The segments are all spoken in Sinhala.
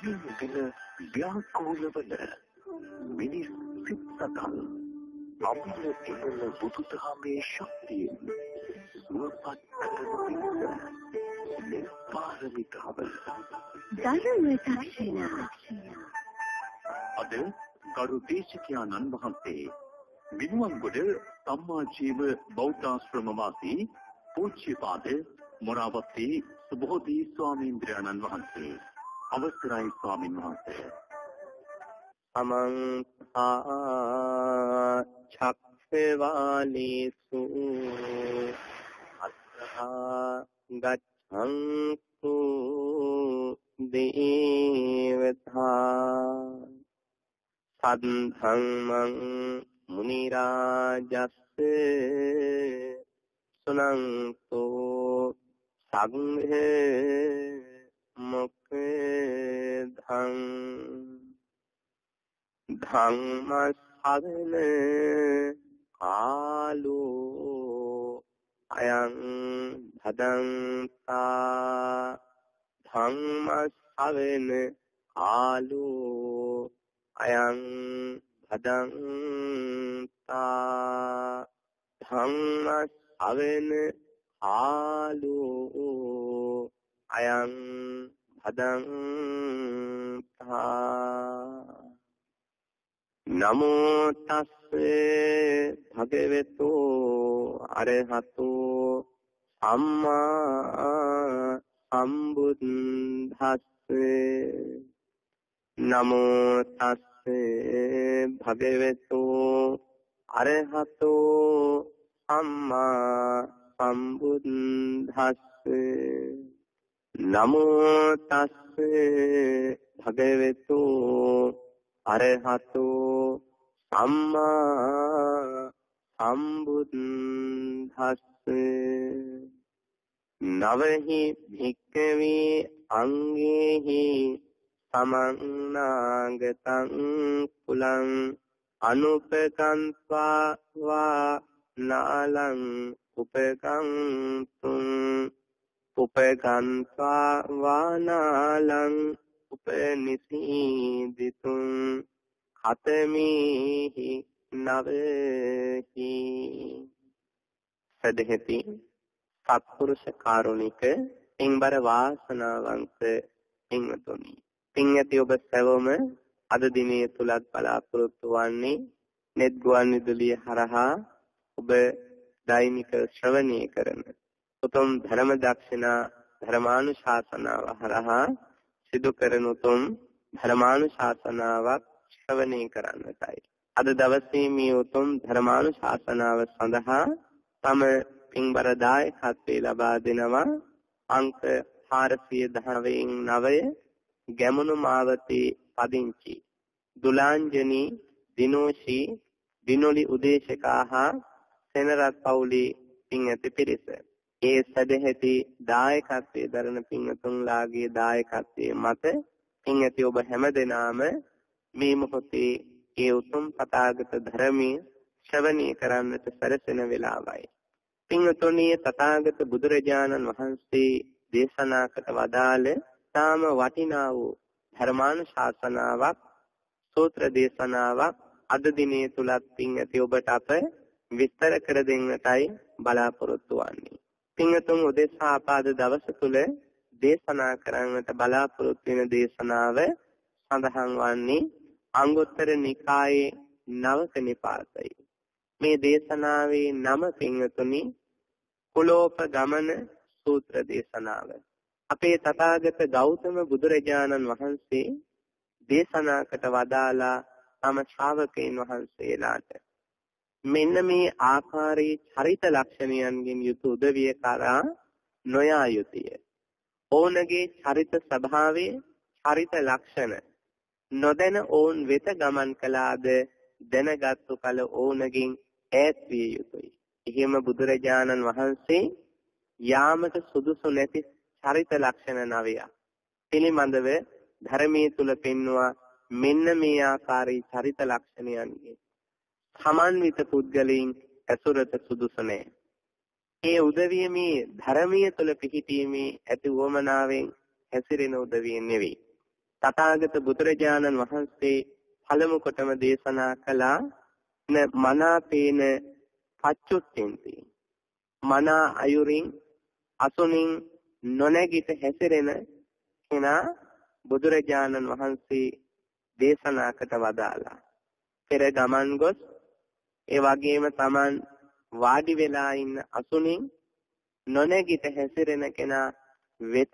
දින ව්‍යාකූලවල මිනිස් සිත්සතන් අපිට තිබෙන බුදුදහමේ ශක්තියෙන් සුවපත් කරන නිර්පාරමිතාව ධර්ම දක්ෂින අද ගරු දේශකයන්න් වහන්සේ විනුවන්ගොඩ සම්මාජීව බෞද්ධාශ්‍රම වාසී පූජ්‍යපාද මොරාවත්තේ සුබෝධි ස්වාමීන්ද්‍රයන්න් වහන්සේ අවසරයි ස්වාමින් වහන්සේ. අමං චක්ඛවාලේසු අත්ථා ගච්ඡන්තු දේවතා සද්ධම්මං මුනි රාජස්ස සුනන්තෝ සංඝේ මොක්ඛං ධම්ම සරණ කාලෝ අයං භදන්තා ධම්ම සරණ කාලෝ අයං භදන්තා ධම්ම සරණ කාලෝ අයං භදන්තා නමෝ තස්සේ භගවතු අරහතෝ සම්මා සම්බුද්දස්සේ නමෝ තස්සේ භගවතු අරහතෝ සම්මා සම්බුද්දස්සේ නමෝ තස්සේ භගවතු අරහතෝ සම්මා සම්බුද්දස්සේ නවහි භික්ඛවේ අංගේහි සමන්නාගතං කුලං අනුපකම්පා වා නාලං උපකම්තුං උපකම්පා වා නාලං උපනිසීදිතුං කතමේහි නවෙහි සදහෙති සත්පුරුෂ කාරුණික පින්බර වාසනාවන්ත පින්වතුනි පින් ඇති ඔබ සැවොම අද දිනේ තුලත් බලාපොරොත්තු වන්නේ net ගුවන් විදුලිය හරහා ඔබ දෛනික ශ්‍රවණය කරන උතුම් ධර්ම දක්ෂිනා ධර්මානුශාසනාව හරහා සිදු කරන උතුම් ධර්මානුශාසනාවක් ශ්‍රවණය කරන්නටයි. අද දවසේ මේ උතුම් ධර්මානුශාසනාව සඳහා තම පින්බර දායකත්වයේ ලබා දෙනවා අංක 419 ගැමුණු මාවතේ පදිංචි දුලාංජනී දිනෝෂී දිනොලි උදේශකාහා සෙනරත් පවුලේ පින් ඇති පිරිස. ඒ සදැහැති දායකත්වයේ දරන පින්වතුන්ලාගේ දායකත්වයේ මත පින් ඇති ඔබ හැමදෙනාම මේ මොහොතේ ඒ උතුම් තථාගත ධර්මයේ ශ්‍රවණය කරන්නට සැරසෙන වේලාවයි. පින්වතුනි තථාගත බුදුරජාණන් වහන්සේ දේශනා කොට වදාළ තාම වටිනා වූ ධර්මානුශාසනාවක් සූත්‍ර දේශනාවක් අද දිනේ තුලත් පින් ඇති ඔබට අප විස්තර කර දෙන්නටයි බලාපොරොත්තු වන්නේ. පින්වතුන් උදෙසා ආපාද දවස තුල දේශනා කරන්නට බලාපොරොත්තු වෙන දේශනාව සඳහන් වන්නේ අංගුත්තර නිකායේ නවක නිපාතයි. මේ දේශනාවේ නම පින්වතුනි කුලෝපගමන සූත්‍ර දේශනාව. අපේ තථාගත ගෞතම බුදුරජාණන් වහන්සේ දේශනා කොට වදාලා තම ශ්‍රාවකයන් වහන්සේලාට මෙන්න මේ ආකාරයේ චරිත ලක්ෂණයන්ගෙන් යුතු උදවිය කරා නොයා යුතුය. ඕනගේ චරිත ස්වභාවයේ චරිත ලක්ෂණ නොදැන ඕන් වෙත ගමන් කළාද දැනගත්තු කල ඕනකින් ඈත් විය යුතුයි. එහෙම බුදුරජාණන් වහන්සේ යාමට සුදුසු නැති චරිත ලක්ෂණ 9ක් පිළිබඳව ධර්මයේ තුල පෙන්වුවා. මෙන්න මේ ආකාරී චරිත ලක්ෂණයන්ගේ සමන්විත පුද්ගලයන් ඇසුරට සුදුසු නැහැ. ඒ උදවිය මේ ධර්මයේ තුල පිහිටීමේ ඇති වමනාවෙන් හැසිරෙන උදවිය නෙවෙයි. තථාගත බුදුරජාණන් වහන්සේ පළමු කොටම දේශනා කළා මනාපේන පච්චුත්තෙන්ති. මනා අයුරින් අසුනින් නොනැගිට හැසිරෙන කෙනා බුදුරජාණන් වහන්සේ දේශනා කට වදාලා. පෙර ගමන් ගොස් ඒ වගේම Taman වාඩි වෙලා ඉන්න අසුනින් නොනැගිට හැසිරෙන කෙනා වෙත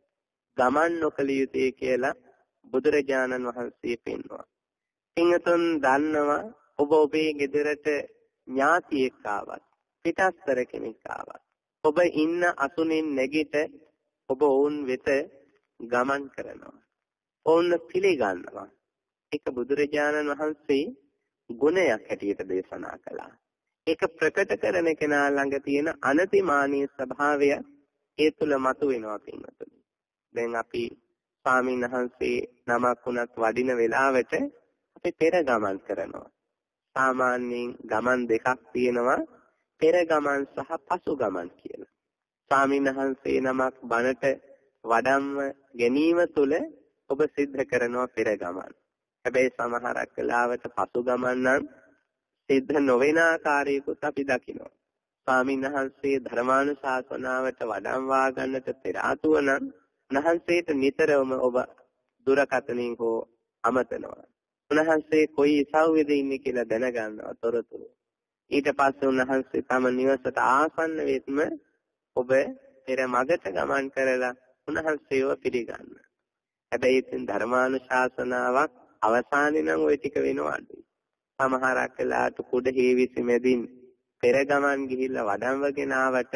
ගමන් නොකළ යුතුයි කියලා බුදුරජාණන් වහන්සේ පෙන්වනවා. සිංහතුන් දන්නවා ඔබ ඔබේ ගෙදරට ඥාතියෙක් ආවත් පිටස්තර කෙනෙක් ආවත් ඔබ ඉන්න අසුනින් නැගිට ඔබ වුන් වෙත ගමන් කරනවා. ඔවුන් පිළිගන්නවා. ඒක බුදුරජාණන් වහන්සේ ගුණයක් හැටියට දේශනා කළා. ඒක ප්‍රකට කරන කෙනා ළඟ තියෙන අනතිමානී ස්වභාවය ඒ තුල මතුවෙනවා පින්වතුනි. දැන් අපි ස්වාමීන් වහන්සේ නමක් වුණත් වඩින වෙලාවට අපි පෙර ගමන් කරනවා. සාමාන්‍යයෙන් ගමන් දෙකක් තියෙනවා, පෙර ගමන් සහ පසු ගමන් කියලා. ස්වාමීන් වහන්සේ නමක් බණට වඩම්ම ගැනීම තුළ ඔබ සිද්ධ කරනවා පෙර ගමන්. හැබැයි සමහරක් වෙලාවට පසු ගමන් නම් සිද්ධ නොවන ආකාරයකුත් අපි දකිනවා. ස්වාමීන් වහන්සේ ධර්මානුශාසනාවට වඩම්වා ගන්නට පෙර ආතුව නම් උන්වහන්සේට නිතරම ඔබ දුරකථනින් හෝ අමතනවා. උන්වහන්සේ කොයි ඉසව්වේද ඉන්නේ කියලා දැනගන්නවා තොරතුරු. ඊට පස්සේ උන්වහන්සේ තම නිවසට ආසන්න වෙත්ම ඔබ පෙර මගට ගමන් කරලා උන්වහන්සේව පිළිගන්න. හැබැයි ඉතින් ධර්මානුශාසනාවක් අවසානයේ නම් ওই ටික වෙනවද? සමහරක් වෙලාවට කුඩ හේවිසි මැදින් පෙර ගමන් ගිහිල්ලා වඩම්වගෙන ආවට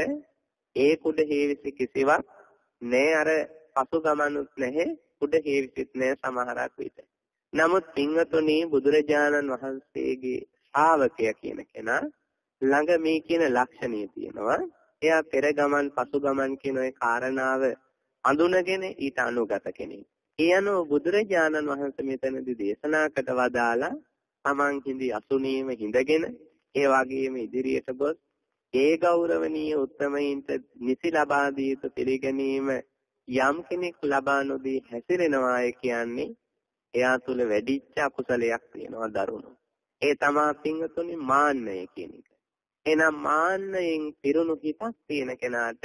ඒ කුඩ හේවිසි කිසිවක් නෑ, අර පසු ගමනුත් නැහැ, කුඩ හේවිසිත් නෑ සමහරක් විට. නමුත් පින්වතුනි බුදුරජාණන් වහන්සේගේ ශ්‍රාවකයා කියන කෙනා ළඟ මේ කියන ලක්ෂණය තියෙනවා. එයා පෙර ගමන් පසු ගමන් කියන ඒ කාරණාව අඳුනගෙන ඊට අනුගත කෙනෙක්. ඒ අනුව බුදුරජාණන් වහන්සේ මෙතනදී දේශනා කට වදාලා තමන් හිඳි අසුනීම හිඳගෙන ඒ වගේම ඉදිරියට ගොස් ඒ ගෞරවනීය උත්තමයින්ට නිසි ලබා දී යුතු පිළිගැනීම යම් කෙනෙක් ලබා නොදී හැසිරෙනවා කියන්නේ එයා තුල වැඩිච්ච අකුසලයක් තියෙනවා දරුණු. ඒ තමයි පින්වතුනි මාන්නය කියන එක. එනම් මාන්නයෙන් පිරුණු හිතක් තියෙන කෙනාට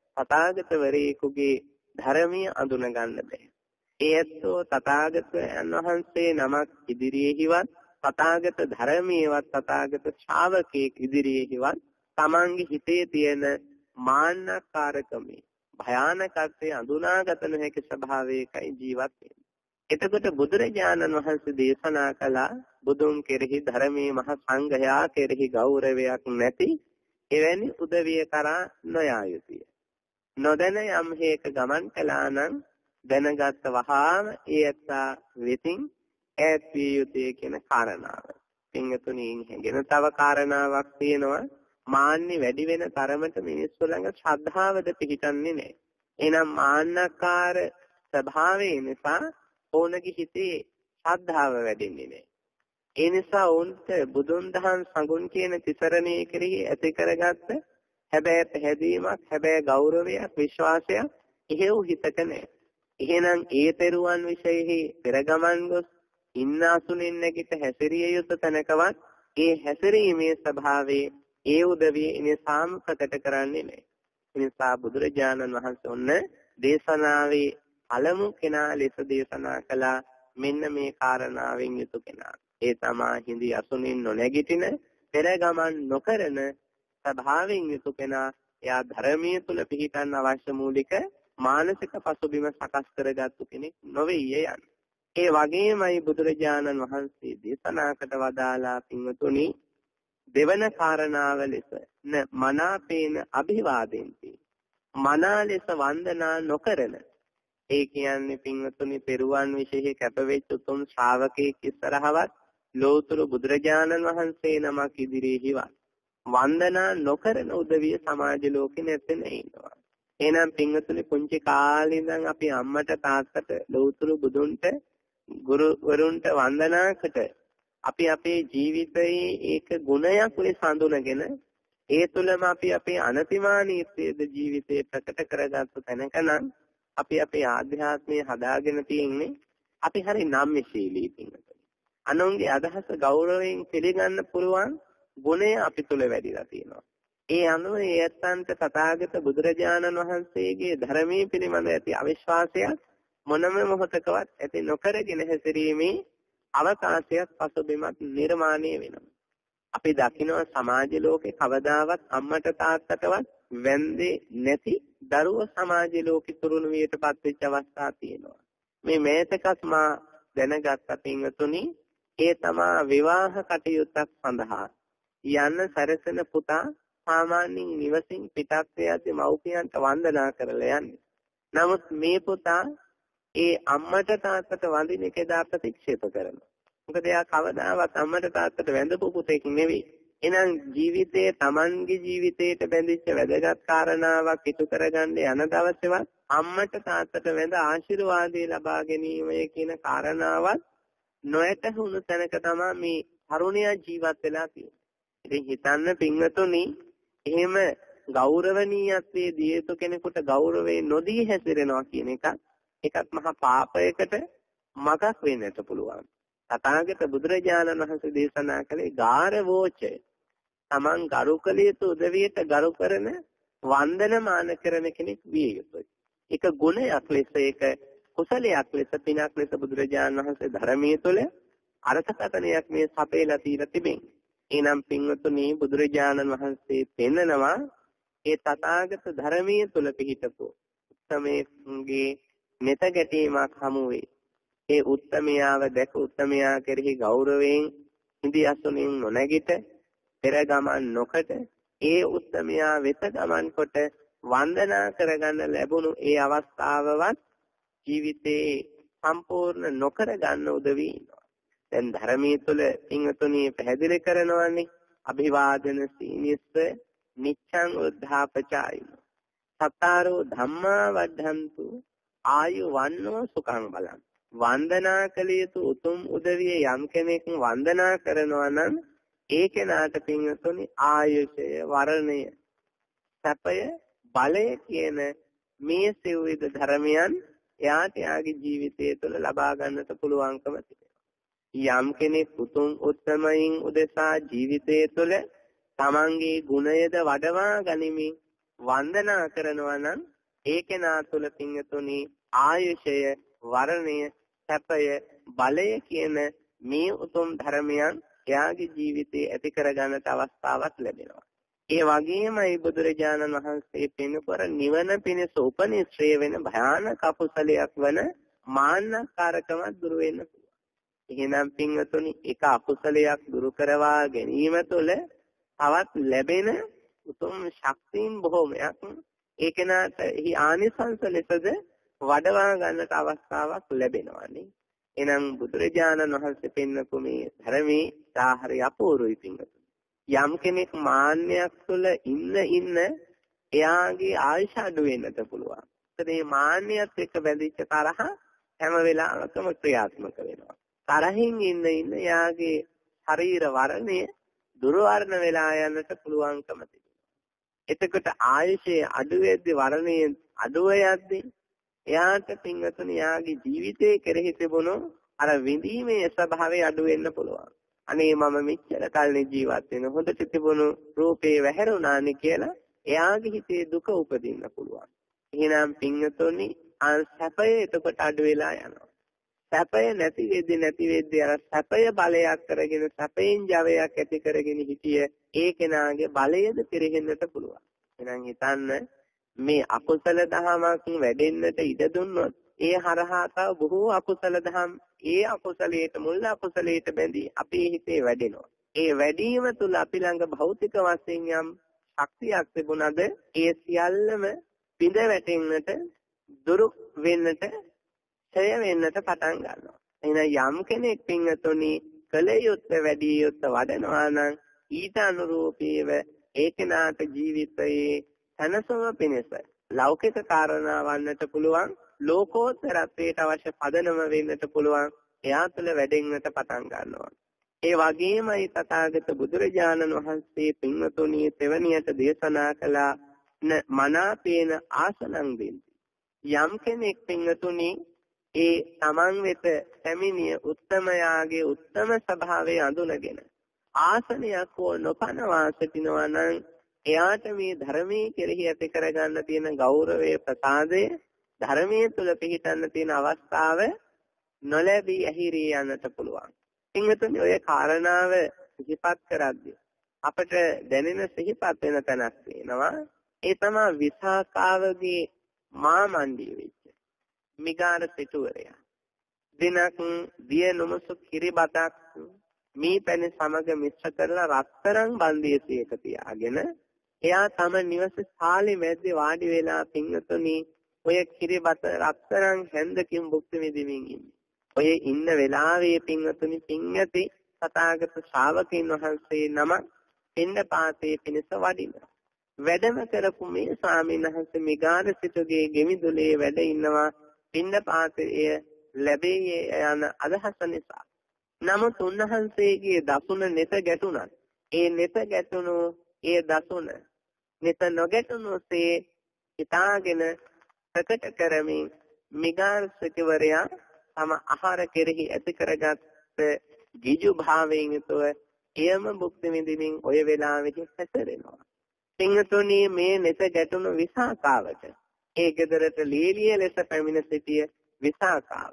තථාගතවරයෙකුගේ ධර්මීය අඳුන ගන්න බෑ. ඒත්ෝ තථාගතයන් වහන්සේ නමක් ඉදිරියේහිවත් තථාගත ධර්මයේවත් තථාගත ශ්‍රාවකෙක් ඉදිරියේහිවත් තමන්ගේ හිතේ තියෙන මාන්නකාරකමේ භයානකත්වයේ අඳුනාගත නොහැකි ස්වභාවයකයි ජීවත් වෙන්නේ. එතකොට බුදුරජාණන් වහන්සේ දේශනා කළා බුදුන් කෙරෙහි ධර්මයේ මහ සංඝයා කෙරෙහි ගෞරවයක් නැති එවැනි උදවිය කරා නොයා යුතුය. නොදැන යම් හේක ගමන් කළා නම් දැනගත් වහාම ඒ ඇත්තා වෙතින් ඈත් විය යුතුය කියන කාරණාව. පින්තුණි හැගෙන තව කාරණාවක් තියෙනවා. මාන්නේ වැඩි වෙන තරමට මිනිස්සු ළඟ ශ්‍රද්ධාවද පිහිටන්නේ නැහැ. එහෙනම් මාන්නකාර ස්වභාවය නිසා ඕනගේ හිතේ ශ්‍රද්ධාව වැඩෙන්නේ නැහැ. ඒ නිසා උන්ට බුදුන් දහම් සඟුන් කියන තිසරණයේ කෙරෙහි ඇති කරගත්ත හැබැයි පැහැදීමක්, හැබැයි ගෞරවයක්, විශ්වාසයක් එහෙව් හිතක නැහැ. එහෙනම් ඒ තෙරුවන් විශේෂෙහි පෙරගමන් ගොස් ඉන්න අසුනින් නැගිට හැසිරිය යුතු තැනකවත් ඒ හැසිරීමේ ස්වභාවයේ ඒ උදවිය ඉනිසාම ප්‍රකට කරන්නේ නැහැ. එනිසා බුදුරජාණන් වහන්සේ ඔන්න දේශනාවේ පළමු කෙනා ලෙස දේශනා කළා මෙන්න මේ කාරණාවෙන් යුතු කෙනා. ඒ තමා හිඳි අසුනින් නොනැගිටින පෙර ගමන් නොකරන ස්වභාවයෙන් යුතු කෙනා. එයා ධර්මයේ තුල පිහිටන්න අවශ්‍ය මූලික මානසික පසුබිම සකස් කරගත්තු කෙනෙක් නොවේය යන්නේ. ඒ වගේමයි බුදුරජාණන් වහන්සේ දේශනා කට වදාලා පින්වතුනි දෙවන කාරණාව ලෙස මනාපේන අභිවාදෙන්ති. මනා ලෙස වන්දනා නොකරන. ඒ කියන්නේ පින්වතුනි පෙරුවන් විශේෂ කැපවෙච්ච උතුම් ශ්‍රාවකෙක් ඉස්සරහවත් ලෝතුරු බුදුරජාණන් වහන්සේ නමක් ඉදිරියේහිවත් වන්දනා නොකරන උදවිය සමාජ ලෝකෙ නැත්තේ ඉන්නවා. එහෙනම් පින්වතුනි පුංචි කාලේ ඉඳන් අපි අම්මට තාත්තට ලෝතුරු බුදුන්ට ගුරුවරුන්ට වන්දනාකට අපි අපේ ජීවිතයේ ඒක ගුණයක් ලෙස හඳුනගෙන ඒ තුළම අපි අපේ අනතිමානීත්වයේද ජීවිතේ ප්‍රකට කරගත්තු තැනක නම් අපි අපේ ආධ්‍යාත්මය හදාගෙන තියෙන්නේ අපි හරි නම්‍යශීලී පින්වතුනි. අනුන්ගේ අදහස ගෞරවයෙන් පිළිගන්න පුළුවන් ගුණය අපි තුල වැඩිලා තියෙනවා. ඒ අනුව ඒත්තන්ට තථාගත බුදුරජාණන් වහන්සේගේ ධර්මයේ පිළිබඳ ඇති අවිශ්වාසයක් මොනම මොහොතකවත් ඇති නොකරගෙන හැසිරීමේ අවකාශයක් පසුබිමක් නිර්මාණය වෙනවා. අපි දකිනවා සමාජ ලෝකේ කවදාවත් අම්මට තාත්තටවත් වැන්දේ නැති දරුවෝ සමාජ ලෝකේ තුරුණු වියටපත් වෙච්ච අවස්ථා තියෙනවා. මේ මේතකත් මා දැනගත්ත පින්වතුනි ඒ තමා විවාහ කටයුත්තක් සඳහා යන්න සැරසෙන පුතා සාමාන්‍යයෙන් නිවසින් පිටත් යද්දී මව්පියන්ට වන්දනා කරලා යන්නේ. නමුත් මේ පුතා ඒ අම්මට තාත්තට වඳින එක දා ප්‍රතික්ෂේප කරනවා. මොකද එයා කවදාවත් අම්මට තාත්තට වැඳපු පුතෙක් නෙවෙයි. එහෙනම් ජීවිතයේ Tamanගේ ජීවිතයට බැඳිච්ච වැදගත් කාරණාවක් ඉටු කරගන්න යන දවසේවත් අම්මට තාත්තට වැඳ ආශිර්වාදේ ලබා ගැනීමයි කියන කාරණාවත් නොයටහුණු තැනක තමයි මේ තරුණයා ජීවත් වෙලා තියෙන්නේ. ඉතින් හිතන්න පින්වතුනි එහෙම ගෞරවණීයත්වයේ දී යුතු කෙනෙකුට ගෞරවේ නොදී හැසිරෙනවා කියන එකත් මහා පාපයකට මගක් වෙන්නට පුළුවන්. තථාගත බුදුරජාණන් වහන්සේ දේශනා කළේ ගාරවෝචය. Taman ගරු කළ යුතු උදවියට ගරු කරන වන්දනමාන කරන කෙනෙක් විය යුතුයි. ඒක ගුණයක් ලෙස ඒක කුසලයක් ලෙස පිනක් ලෙස බුදුරජාණන් වහන්සේ ධර්මයේ තුල අර්ථකථනයක් මේ සපේලා තියලා තිබෙනවා. එනම් පින්වතුනි බුදුරජාණන් වහන්සේ පෙන්නනවා ඒ තථාගත ධර්මයේ තුල පිහිටපු උත්තමයේ මෙත ගැටීමක් හමු වේ. ඒ උත්තමයාව දැක උත්තමයා කෙරෙහි ගෞරවයෙන් ඉඳි අසුනින් නොනැගිට පෙර ගමන් නොකට ඒ උත්තමයා වෙත ගමන් කොට වන්දනා කරගන්න ලැබුණු ඒ අවස්ථාවවත් ජීවිතේ සම්පූර්ණ නොකර ගන්න උදවි වෙනවා. දැන් ධර්මයේ තුල පින්වතුනි පැහැදිලි කරනවානේ අභිවාදන සීනිස්ස නිච්ඡං උද්ධාපචායින සතරෝ ධම්මා වද්ධන්තු ආයු වන්නෝ සුඛං බලං. වන්දනා කළ යුතු උතුම් උදවිය යම් කෙනෙක් වන්දනා කරනවා නම් ඒ කෙනාට පින්වතුනි ආයුෂය වර්ණය සැපය බලය කියන මේ සිව්විධ ධර්මයන් එයාට යාගේ ජීවිතය තුළ ලබා ගන්නට පුළුවන්කම තිබෙනවා. යම් කෙනෙක් උතුම් උත්තමයින් උදෙසා ජීවිතය තුළ තමන්ගේ ගුණයද වඩවා ගනිමින් වන්දනා කරනවා නම් ඒ කෙනා තුළ පින්වතුනි ආයුෂය වර්ණය සැපය බලය කියන මේ උතුම් ධර්මයන් එයාගේ ජීවිතයේ ඇති කරගන්නට අවස්ථාවක් ලැබෙනවා. ඒ වගේමයි බුදුරජාණන් වහන්සේ පෙන්වපර නිවන පිණිස උපනිශ්‍රේ වෙන භයානක අකුසලයක් වන මාන්නකාරකම දුරු වෙන්න පුළුවන්. එහෙනම් පින්වතුනි එක අකුසලයක් දුරු කරවා ගැනීම තුළ තවත් ලැබෙන උතුම් ශක්තියින් බොහෝමයක් ඒ කෙනාට එහි ආනිසංස ලෙසද වඩවා ගන්නට අවස්ථාවක් ලැබෙනවානේ. එහෙනම් බුදුරජාණන් වහන්සේ පෙන්වපු මේ ධර්මයේ සාහරි අපූර්වයි පින්වතුනි. යම් කෙනෙක් මාන්නයක් තුළ ඉන්න එයාගේ ආයුෂ අඩු වෙන්නට පුළුවන්. ඒකද මේ මාන්නයත් එක්ක බැඳිච්ච තරහ හැම වෙලාවකම ක්‍රියාත්මක වෙනවා. තරහින් ඉන්න එයාගේ ශරීර වර්ණය දුර්වර්ණ වෙලා යන්නට පුළුවන්කම තිබෙනවා. එතකොට ආයුෂයේ අඩු වෙද්දී වර්ණයේ අඩුව යද්දී එයාට පින්වතුනි යාගේ ජීවිතයේ කෙරෙහි තිබුණු අර විඳීමේ ස්වභාවය අඩු වෙන්න පුළුවන්. අනේ මම මෙච්චර කල්නේ ජීවත් වෙන හොඳට තිබුණු රූපේ වැහැරුණානේ කියලා එයාගේ හිතේ දුක උපදින්න පුළුවන්. එහෙනම් පින්වතුනි සැපය එතකොට අඩු වෙලා යනවා. සැපය නැති වෙද්දී අර සැපය බලයක් කරගෙන සැපෙන් ජවයක් ඇති කරගෙන හිටිය ඒ කෙනාගේ බලයද පිරෙහෙන්නට පුළුවන්. එහෙනම් හිතන්න මේ අකුසල දහමක් වැඩෙන්නට ඉඩ දුන්නොත් ඒ හරහා තව බොහෝ අකුසල දහම් ඒ අකුසලයට මුල් අකුසලයට බැඳී අපේ හිතේ වැඩෙනවා. ඒ වැඩිම තුල අපි ළඟ භෞතික වශයෙන් යම් ශක්තියක් තිබුණාද ඒ සියල්ලම පිඳ වැටෙන්නට දුරු වෙන්නට ඡය වෙන්නට පටන් ගන්නවා. එහෙනම් යම් කෙනෙක් පින්වතුනි කල යුත්තේ වැඩි යුත්තේ වඩනවා නම් ඊට අනුරූපීව ඒ කෙනාට ජීවිතයේ තනසම පිණිස ලෞකික කාරණා වන්නට පුළුවන් ලෝකෝත්තරත්වයට අවශ්‍ය පදනම වෙන්නට පුළුවන් එයා තුළ වැඩෙන්නට පටන් ගන්නවා. ඒ වගේමයි තථාගත බුදුරජාණන් වහන්සේ පින්වතුනි තෙවණියට දේශනා කළ මනාපේන ආසනං දෙන්ති. යම් කෙනෙක් පින්වතුනි ඒ තමන් වෙත පැමිණිය උත්තමයාගේ උත්තම ස්වභාවය අඳුනගෙන ආසනයක් හෝ නොපනවා සිටිනවා නම් එයාට මේ ධර්මයේ කෙරෙහි ඇති කරගන්න තියෙන ගෞරවයේ ප්‍රසාදය ධර්මයේ තුල පිහිටන්න තියෙන අවස්ථාව නොලැබී ඇහිරී යන්නට පුළුවන්. ඉංගතුනි ඔය කාරණාව සිහිපත් කරද්දී අපට දැනෙන සිහිපත් වෙන තැනක් වෙනවා. ඒ තමයි විසාකාවගේ මාමණ්ඩිය වෙච්ච මිගාර සිටුවරයා. දිනක් දිය නොමසු කිරිබතක් මේ පැණි සමග මිශ්‍ර කරලා රත්තරන් බන්දියසයක තියාගෙන එයා තම නිවස ශාලේ මැද්දේ වාඩි වෙලා පින්වතුනි ඔය කිරිබත රත්තරන් හැන්දකින් භුක්ති විඳින්මින් ඉන්නේ. ඔය ඉන්න වෙලාවේ පින්වතුනි පින්යති සතාගත ශ්‍රාවකයන් වහන්සේ නම පින්ඩපාතේ පිණිස වඩිනවා. වැඩම කරපු මේ ස්වාමීන් වහන්සේ මිගාර සිටුගේ ගෙමිදුලේ වැඩ ඉන්නවා පින්ඩපාතයේ ලැබේ යන අදහස නිසා. නමුත් උන්වහන්සේගේ දසුන නෙත ගැටුණා. ඒ නෙත ගැටුණු ඒ දසුන නෙත නොගැටුණුසේ හිතාගෙන ප්‍රකට කරමින් මිගාර සිටුවරයා තම ආහාර කෙරෙහි ඇති කරගත් ගිජු භාවයෙන් යුතුව එයම භුක්ති විඳින්මින් ඔය වෙලාවෙදී හැසිරෙනවා. සිංහතුනි මේ නෙත ගැටුණු විසාකාවට ඒ ගෙදරට ලීලිය ලෙස පැමිණ සිටිය විසාකාව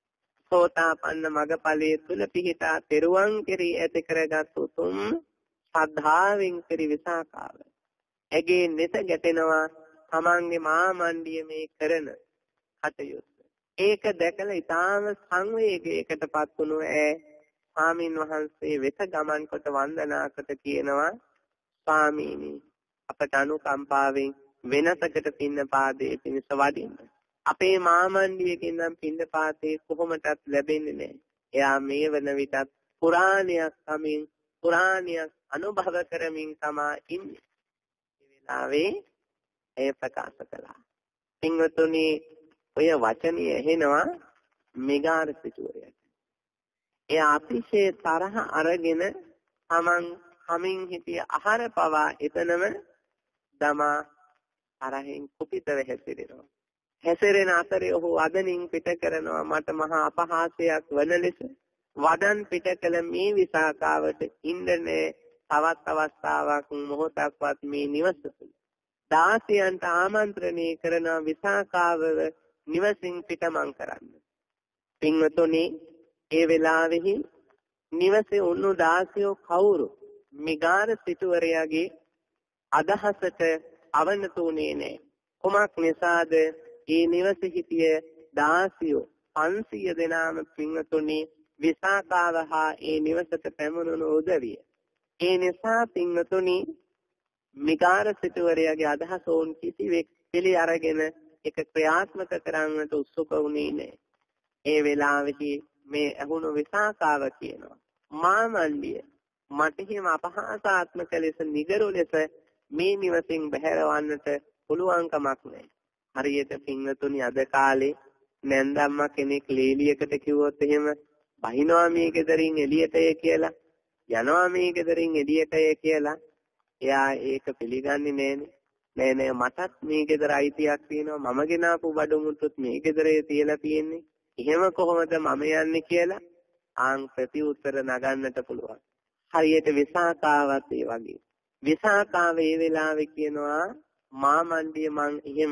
සෝතාපන්න මගපලයේ තුල පිහිටා තෙරුවන් කෙරෙහි ඇති කරගත් උතුම් ශ්‍රද්ධාවෙන් පෙරි විසාකාව ඇගේ නෙත ගැටෙනවා තමන්ගේ මාමණ්ඩිය මේ කරන කටයුත්ත. ඒක දැකලා ඊටාම සංවේගයකටපත් වුණු ස්වාමීන් වහන්සේ වෙත ගමන් කොට වන්දනා කොට කියනවා ස්වාමීනි අපට අනුකම්පාවෙන් වෙනසකට පින්න පාදයේ පිණිස වඩින්න. අපේ මාමණ්ඩියකින් නම් පින්න පාතේ කොහොමදත් ලැබෙන්නේ නැහැ. එයා මේ වන විටත් පුරාණයක් සමින් පුරාණයක් අනුභව කරමින් තමා ඉන්නේ. මේ වෙලාවේ එය ප්‍රකාශ කළා. පින්වතුනි ඔය වචනිය ඇහෙනවා මිගාර සිටුවරයාට. එයා අතිශය තරහ අරගෙන තමන් කමින් හිටිය ආහාර පවා එතනම දමා තරහෙන් කුපිතව හැසිරෙනවා. හැසිරෙන අතරේ ඔහු වදනින් පිට කරනවා මට මහා අපහාසයක් වන ලෙස වදන් පිට කළ මේ විසාකාවට ඉන්නනේ තවත් අවස්ථාවක් මොහොතක්වත් මේ නිවස තුල. දාසයන්ට ආමන්ත්‍රණය කරන විසාකාවව නිවසින් පිටමං කරන්න. පින්වතුනි ඒ වෙලාවෙහි නිවසේ උන්නු දාසයෝ කවුරු මිගාර සිටුවරයාගේ අදහසට අවනතුනේ නැහැ. කොමක් නිසාද ඒ නිවසේ හිටිය දාසියෝ 500 දෙනාම පින්වතුනි විසාකාව හා ඒ නිවසට පැමුණුණු උදවිය. ඒ නිසා පින්වතුනි මිගාර සිටුවරයාගේ අදහස ඕන් කිසිවෙක් පිළි අරගෙන එක ක්‍රියාත්මක කරන්නට උත්සුක වුණේ නැහැ. ඒ වෙලාවේදී මේ අහුණු විසාකාව කියනවා මාමණ්ඩිය මට හිම අපහාසාත්මක ලෙස නිගරු ලෙස මේ නිවසින් බැහැරවන්නට පුළුවන් කමක් නැහැ. හරියට පින්වතුනි අද කාලේ නැන්දම්මා කෙනෙක් ලීලියකට කිව්වොත් එහෙම බහිනවා මේ ගෙදරින් එළියටය කියලා යනවා මේ ගෙදරින් එළියටය කියලා එයා ඒක පිළිගන්නේ නැහනේ. නෑ මටත් මේ ගෙදර අයිතියක් තියෙනවා මම ගෙනාපු බඩමුට්ටුත් මේ ගෙදරේ තියලා තියෙන්නේ. එහෙම කොහොමද මම යන්නේ කියලා ආන් ප්‍රතිඋත්තර නගන්නට පුළුවන්. හරියට විසාකාවත් ඒ වගේ. විසාකාව ඒ වෙලාවේ කියනවා මාමණ්ඩිය මං එහෙම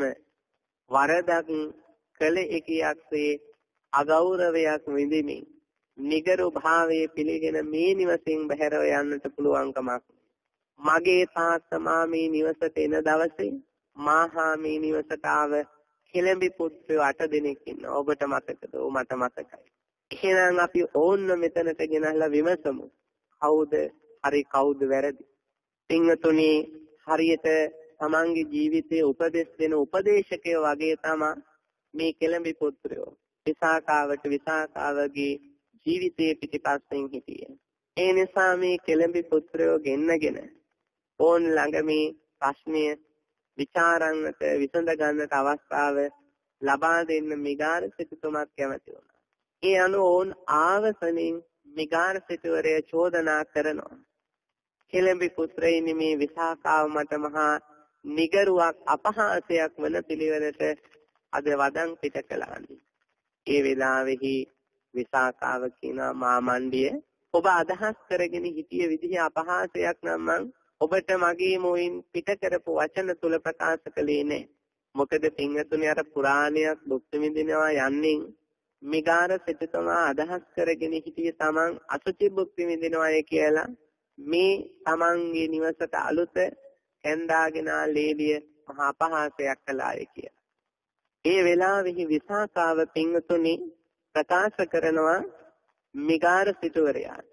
වරදක් කළ එකයක්සේ අගෞරවයක් විඳිමින් නිගරු භාවයේ පිළිගෙන මේ නිවසින් බැහැරව යන්නට පුළුවන් කමක්. මගේ තාත්තා මේ නිවසට එන දවසේ මාහා මේ නිවසට ආව කෙළඹි පුත්‍රයෝ 8 දෙනෙක් ඉන්නවා. ඔබට මතකද? ඔව් මට මතකයි. එහෙනම් අපි ඕන්න මෙතනට ගෙනහලා විමසමු. කවුද හරි කවුද වැරදි? පින්වතුනි හරියට තමන්ගේ ජීවිතයේ උපදෙස් දෙන උපදේශකයෝ වගේ තමයි මේ කෙළඹි පුත්‍රයෝ. විසාකාවගේ ජීවිතයේ පිටිපස්සෙන් හිටියේ. ඒ නිසා මේ කෙළඹි පුත්‍රයෝ ගෙන්නගෙන ඕන් ළඟ මේ ප්‍රශ්නය විචාරන්නට විසඳ ගන්නට අවස්ථාව ලබා දෙන්න මිගාර සිටුතුමත් කැමති වුණා. ඒ අනුව ඕන් ආවසනින් මිගාර සිටුවරය චෝදනා කරනවා. කෙළඹි පුත්‍රයනි මේ විසාකාව මට මහා නිගරුවක් අපහාසයක් වන පිළිවෙලට අද වදන් පිට කළානේ. ඒ වෙලාවෙහි විසාකාව කියන මාමණ්ඩිය ඔබ අදහස් කරගෙන හිටිය විදිහ අපහාසයක් නම් මං ඔබට මගේ මොයින් පිට කරපු වචන තුල ප්‍රකාශ කළේ නැහැ. මොකද පින්වතුනි අර පුරාණයක් භුක්ති විඳිනවා යන්නේ මිගාර සිටුතුමා අදහස් කරගෙන හිටිය තමන් අසුචි භුක්ති විඳිනවාය කියලා මේ තමන්ගේ නිවසට අලුත කැන්දාගෙන ලේලිය මහා අපහාසයක් කළාය කියලා. ඒ වෙලාවෙහි විසාකාව පින්වතුනි ප්‍රකාශ කරනවා මිගාර සිටුවරයාට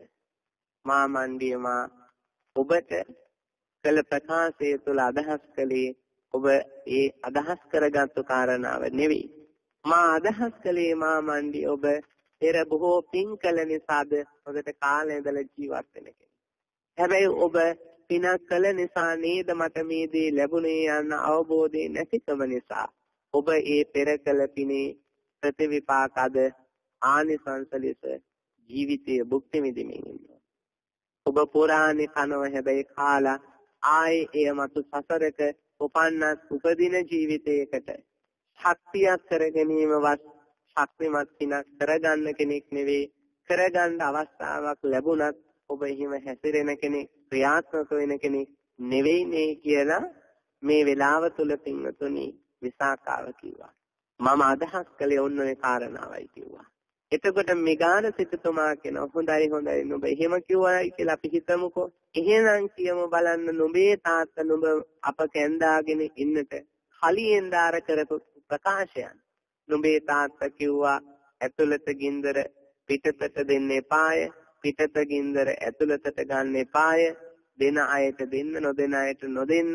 මාමණ්ඩියමා ඔබට කළ ප්‍රකාශය තුළ අදහස් කළේ ඔබ ඒ අදහස් කරගත්තු කාරණාව නෙවෙයි. මා අදහස් කළේ මාමණ්ඩිය ඔබ පෙර බොහෝ පින් කළ නිසාද හොඳට කාලේ ඉඳලා ජීවත් වෙන කෙනෙක්. හැබැයි ඔබ පින කළ නිසා නේද මට මේ දේ ලැබුණේ යන අවබෝධය නැතිකම නිසා ඔබ ඒ පෙර කළ පිනේ ප්‍රතිවිපාක අද ආනිසංස ලෙස ජීවිතයේ භුක්ති විඳින්මින් ඉන්නවා. ඔබ පුරාණේ කනව හැබැයි කාලා ආයේ එය මතු සසරක උපන්නත් උපදින ජීවිතයකට ශක්තියක් කර ගැනීමවත් ශක්තිමත් පිනක් කරගන්න කෙනෙක් නෙවෙයි. කරගන්න අවස්ථාවක් ලැබුණත් ඔබ එහෙම හැසිරෙන කෙනෙක් ක්‍රියාත්මක වෙන කෙනෙක් නෙවෙයි නේ කියලා මේ වෙලාව තුල පින්වතුනි විසාකාව කිව්වා. මම අදහස් කළේ ඔන්න ඔය කාරණාවයි කිව්වා. එතකොට මිගාර සිටුතුමා කියන හොඳයි නුඹ එහෙම කිව්වයි කියලා අපි හිතමුකෝ. එහෙනම් කියමු බලන්න නුඹේ තාත්තා නුඹ අප කැඳාගෙන ඉන්නට කලියෙන් දාර කරපු ප්‍රකාශයන්. නුඹේ තාත්තා කිව්වා ඇතුළත ගින්දර පිටතට දෙන්න එපාය. පිටත ගින්දර ඇතුළතට ගන්න එපාය. දෙන අයට දෙන්න නොදෙන අයට නොදෙන්න.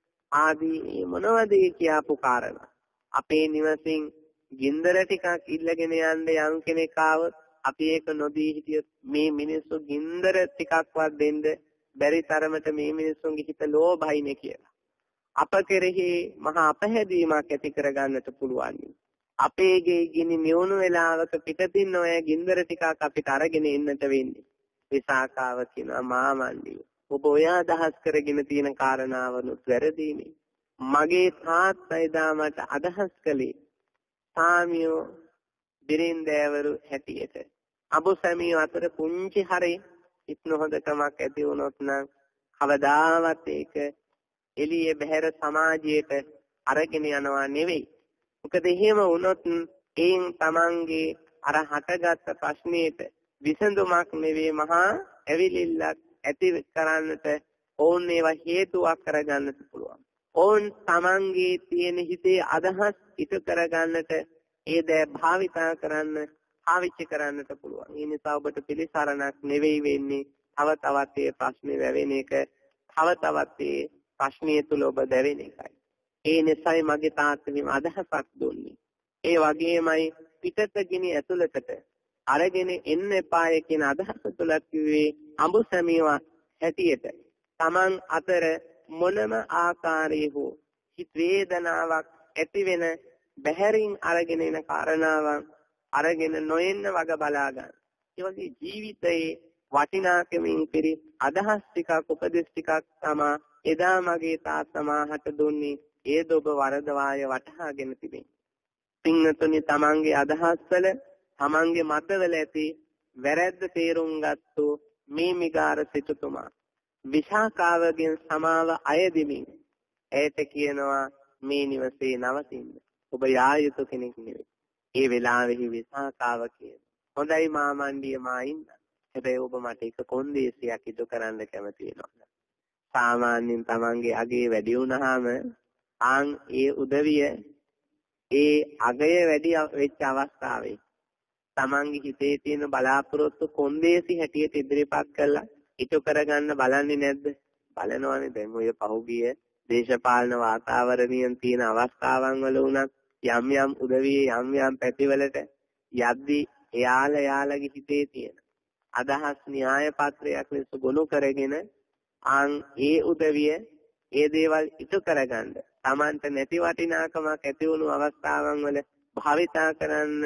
ආදී මොනවද කියපු කාරණා. අපේ නිවසින් ගින්දර ටිකක් ඉල්ලගෙන යන්න යම් කෙනෙක් ආවොත් අපි ඒක නොදී හිටියොත් මේ මිනිස්සු ගින්දර ටිකක්වත් දෙන්න බැරි තරමට මේ මිනිස්සුන්ගේ හිත ලෝභයිනේ කියලා. අප කෙරෙහි මහා අපහැදීමක් ඇති කරගන්නට පුළුවන්. අපේ ගේ ගිනි නිවුණු වෙලාවක පිටතින් ඔය ගින්දර ටිකක් අපිට අරගෙන එන්නට වෙන්නේ. විසාකාව කියනවා මාමණ්ඩිය. ඔබ ඔය අදහස් කරගෙන තියෙන කාරණාවනුත් වැරදීනේ. මගේ තාත්තා එදා මට අදහස් කළේ සාමියෝ බිරින්දෑවරු හැටියට අබු සැමියෝ අතර පුංචි හරි ඉක්න හොඳකමක් ඇති වුණොත් නම් කවදාවත් ඒක එළියේ බහැර සමාජයට අරගෙන යනවා නෙවෙයි. මොකද එහෙම වුණොත් ඒන් තමන්ගේ අර හටගත්ත ප්‍රශ්නෙට විසඳුමක් නෙවෙයි මහා ඇවිලිල්ලක් ඇති කරන්නට ඕන් ඒවා හේතුවක් කරගන්නට පුළුවන්. ඕන් තමන්ගේ තියෙන හිතේ අදහස් ඉටු කරගන්නට ඒ දේ භාවිතා කරන්න පාවිච්චි කරන්නට පුළුවන්. ඒ නිසා ඔබට පිළිසරණක් නෙවෙයි වෙන්නේ. තව තවත් මේ ප්‍රශ්නේ වැවෙන එක, තව තවත් මේ ප්‍රශ්නිය තුල ඔබ දැවෙන එකයි. ඒ නිසායි මගේ තාත්තගෙම අදහසක් දුන්නේ. ඒ වගේමයි පිටත ගිනි ඇතුළතට අරගෙන එන්න එපාය කියන අදහස තුල කිව්වේ අඹ සැමියවා හැටියට තමන් අතර මොනම ආකාරයේ හෝ හිත වේදනාවක් ඇති වෙන බහැරින් අරගෙන එන කාරණාවක් අරගෙන නොඑන්න වග බලා ගන්න. ඒ වගේ ජීවිතයේ වටිනාකමින් පිරි අදහස් ටිකක් උපදෙස් ටිකක් තමයි එදා මගේ තාත්තා මාහට දුන්නේ. ඒ ඔබ වරදවාය වටහාගෙන තිබෙනවා. පින්වතුනි තමන්ගේ අදහස් වල තමන්ගේ මතවල ඇති වැරැද්ද තේරුම් ගත්තු මේ මිගාර සිටුතුමා විසාකාවගෙන් සමාව අයදිමින් ඇයට කියනවා මේ නිවසේ නවතින්න. ඔබ යා යුතු කෙනෙක් නෙවෙයි. ඒ වෙලාවෙහි විසාකාව කියනවා හොඳයි මාමණ්ඩිය මා ඉන්න. හැබැයි ඔබ මට එක කොන්දේසියක් ඉදු කරන්න කැමති වෙනවා. සාමාන්‍යයෙන් තමන්ගේ අගේ වැඩි වුණාම ඒ උදවිය ඒ අගය වැඩි වෙච්ච අවස්ථාවේ තමන්ගේ හිතේ තියෙන බලාපොරොත්තු කොන්දේසි හැටියට ඉදිරිපත් කළා ඉටු කරගන්න බලන්නේ නැද්ද? බලනවානේ. දැන් ඔය පහුගිය දේශපාලන වාතාවරණයෙන් තියෙන අවස්ථාවන් වල උනත් යම් යම් උදවියේ යම් පැතිවලට යද්දී එයාලගේ හිතේ තියෙන අදහස් න්‍යාය පත්‍රයක් ලෙස ගොනු කරගෙන ඒ උදවිය ඒ දේවල් ඉටු කරගන්න තමන්ට නැති වටිනාකමක් ඇති වුණු අවස්ථාවන් වල භාවිතා කරන්න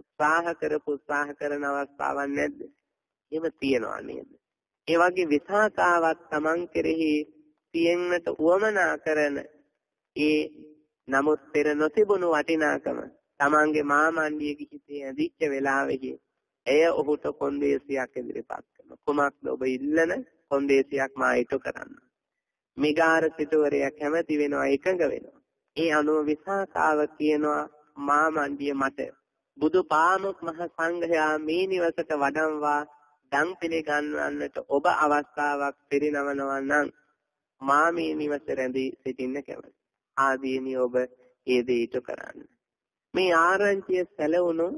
උත්සාහ කරන අවස්ථාවක් නැද්ද? එහෙම තියෙනවා නේද? ඒ වගේ විසාකාවක් තමන් කෙරෙහි තියෙන්නට උවමනා කරන නමුත් පෙර නොතිබුණු වටිනාකම තමන්ගේ මාමණ්ඩියේ හිතේ ඇදිච්ච වෙලාවෙහි එය ඔහුට කොන්දේසියක් ඉදිරිපත් කරනවා. කුමක්ද ඔබ ඉල්ලන කොන්දේසියක් මා ඊට කරන්න. මිගාර සිටුවරයා කැමති වෙනවා, එකඟ වෙනවා. ඒ අනුව විසාකාව කියනවා මාමණ්ඩිය මට බුදු පාමුක් මහ සංඝයා මේ නිවසට වඩම්වා දන් පිළිගන්වන්නට ඔබ අවස්ථාවක් පිරිනමනවා නම් මා මේ නිවස රැඳී සිටින්න කැමතියි. ආදීනි ඔබ ඒ දේ ඊට කරන්න. මේ ආරංචිය සැලවුණු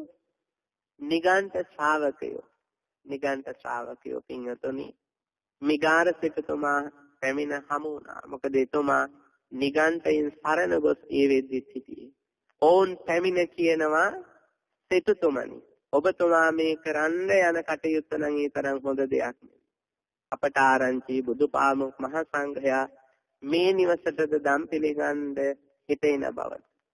නිගණ්ඨ ශ්‍රාවකයෝ පින්වතුනි මිගාර සිටුතුමා පැමිණ හමු වුණා. මොකද එතුමා නිගණ්ඨයින් සරණ ගොස් ඒ වෙද්දි සිටියේ. ඔවුන් පැමිණ කියනවා සිටුතුමනි ඔබතුමා මේ කරන්න යන කටයුත්ත නම් ඒ තරම් හොඳ දෙයක් නෙවෙයි. අපට ආරංචි බුදුපාමුක් මහ සංඝයා මේ නිවසටද දම් පිළිගන්න හිතෙන බව.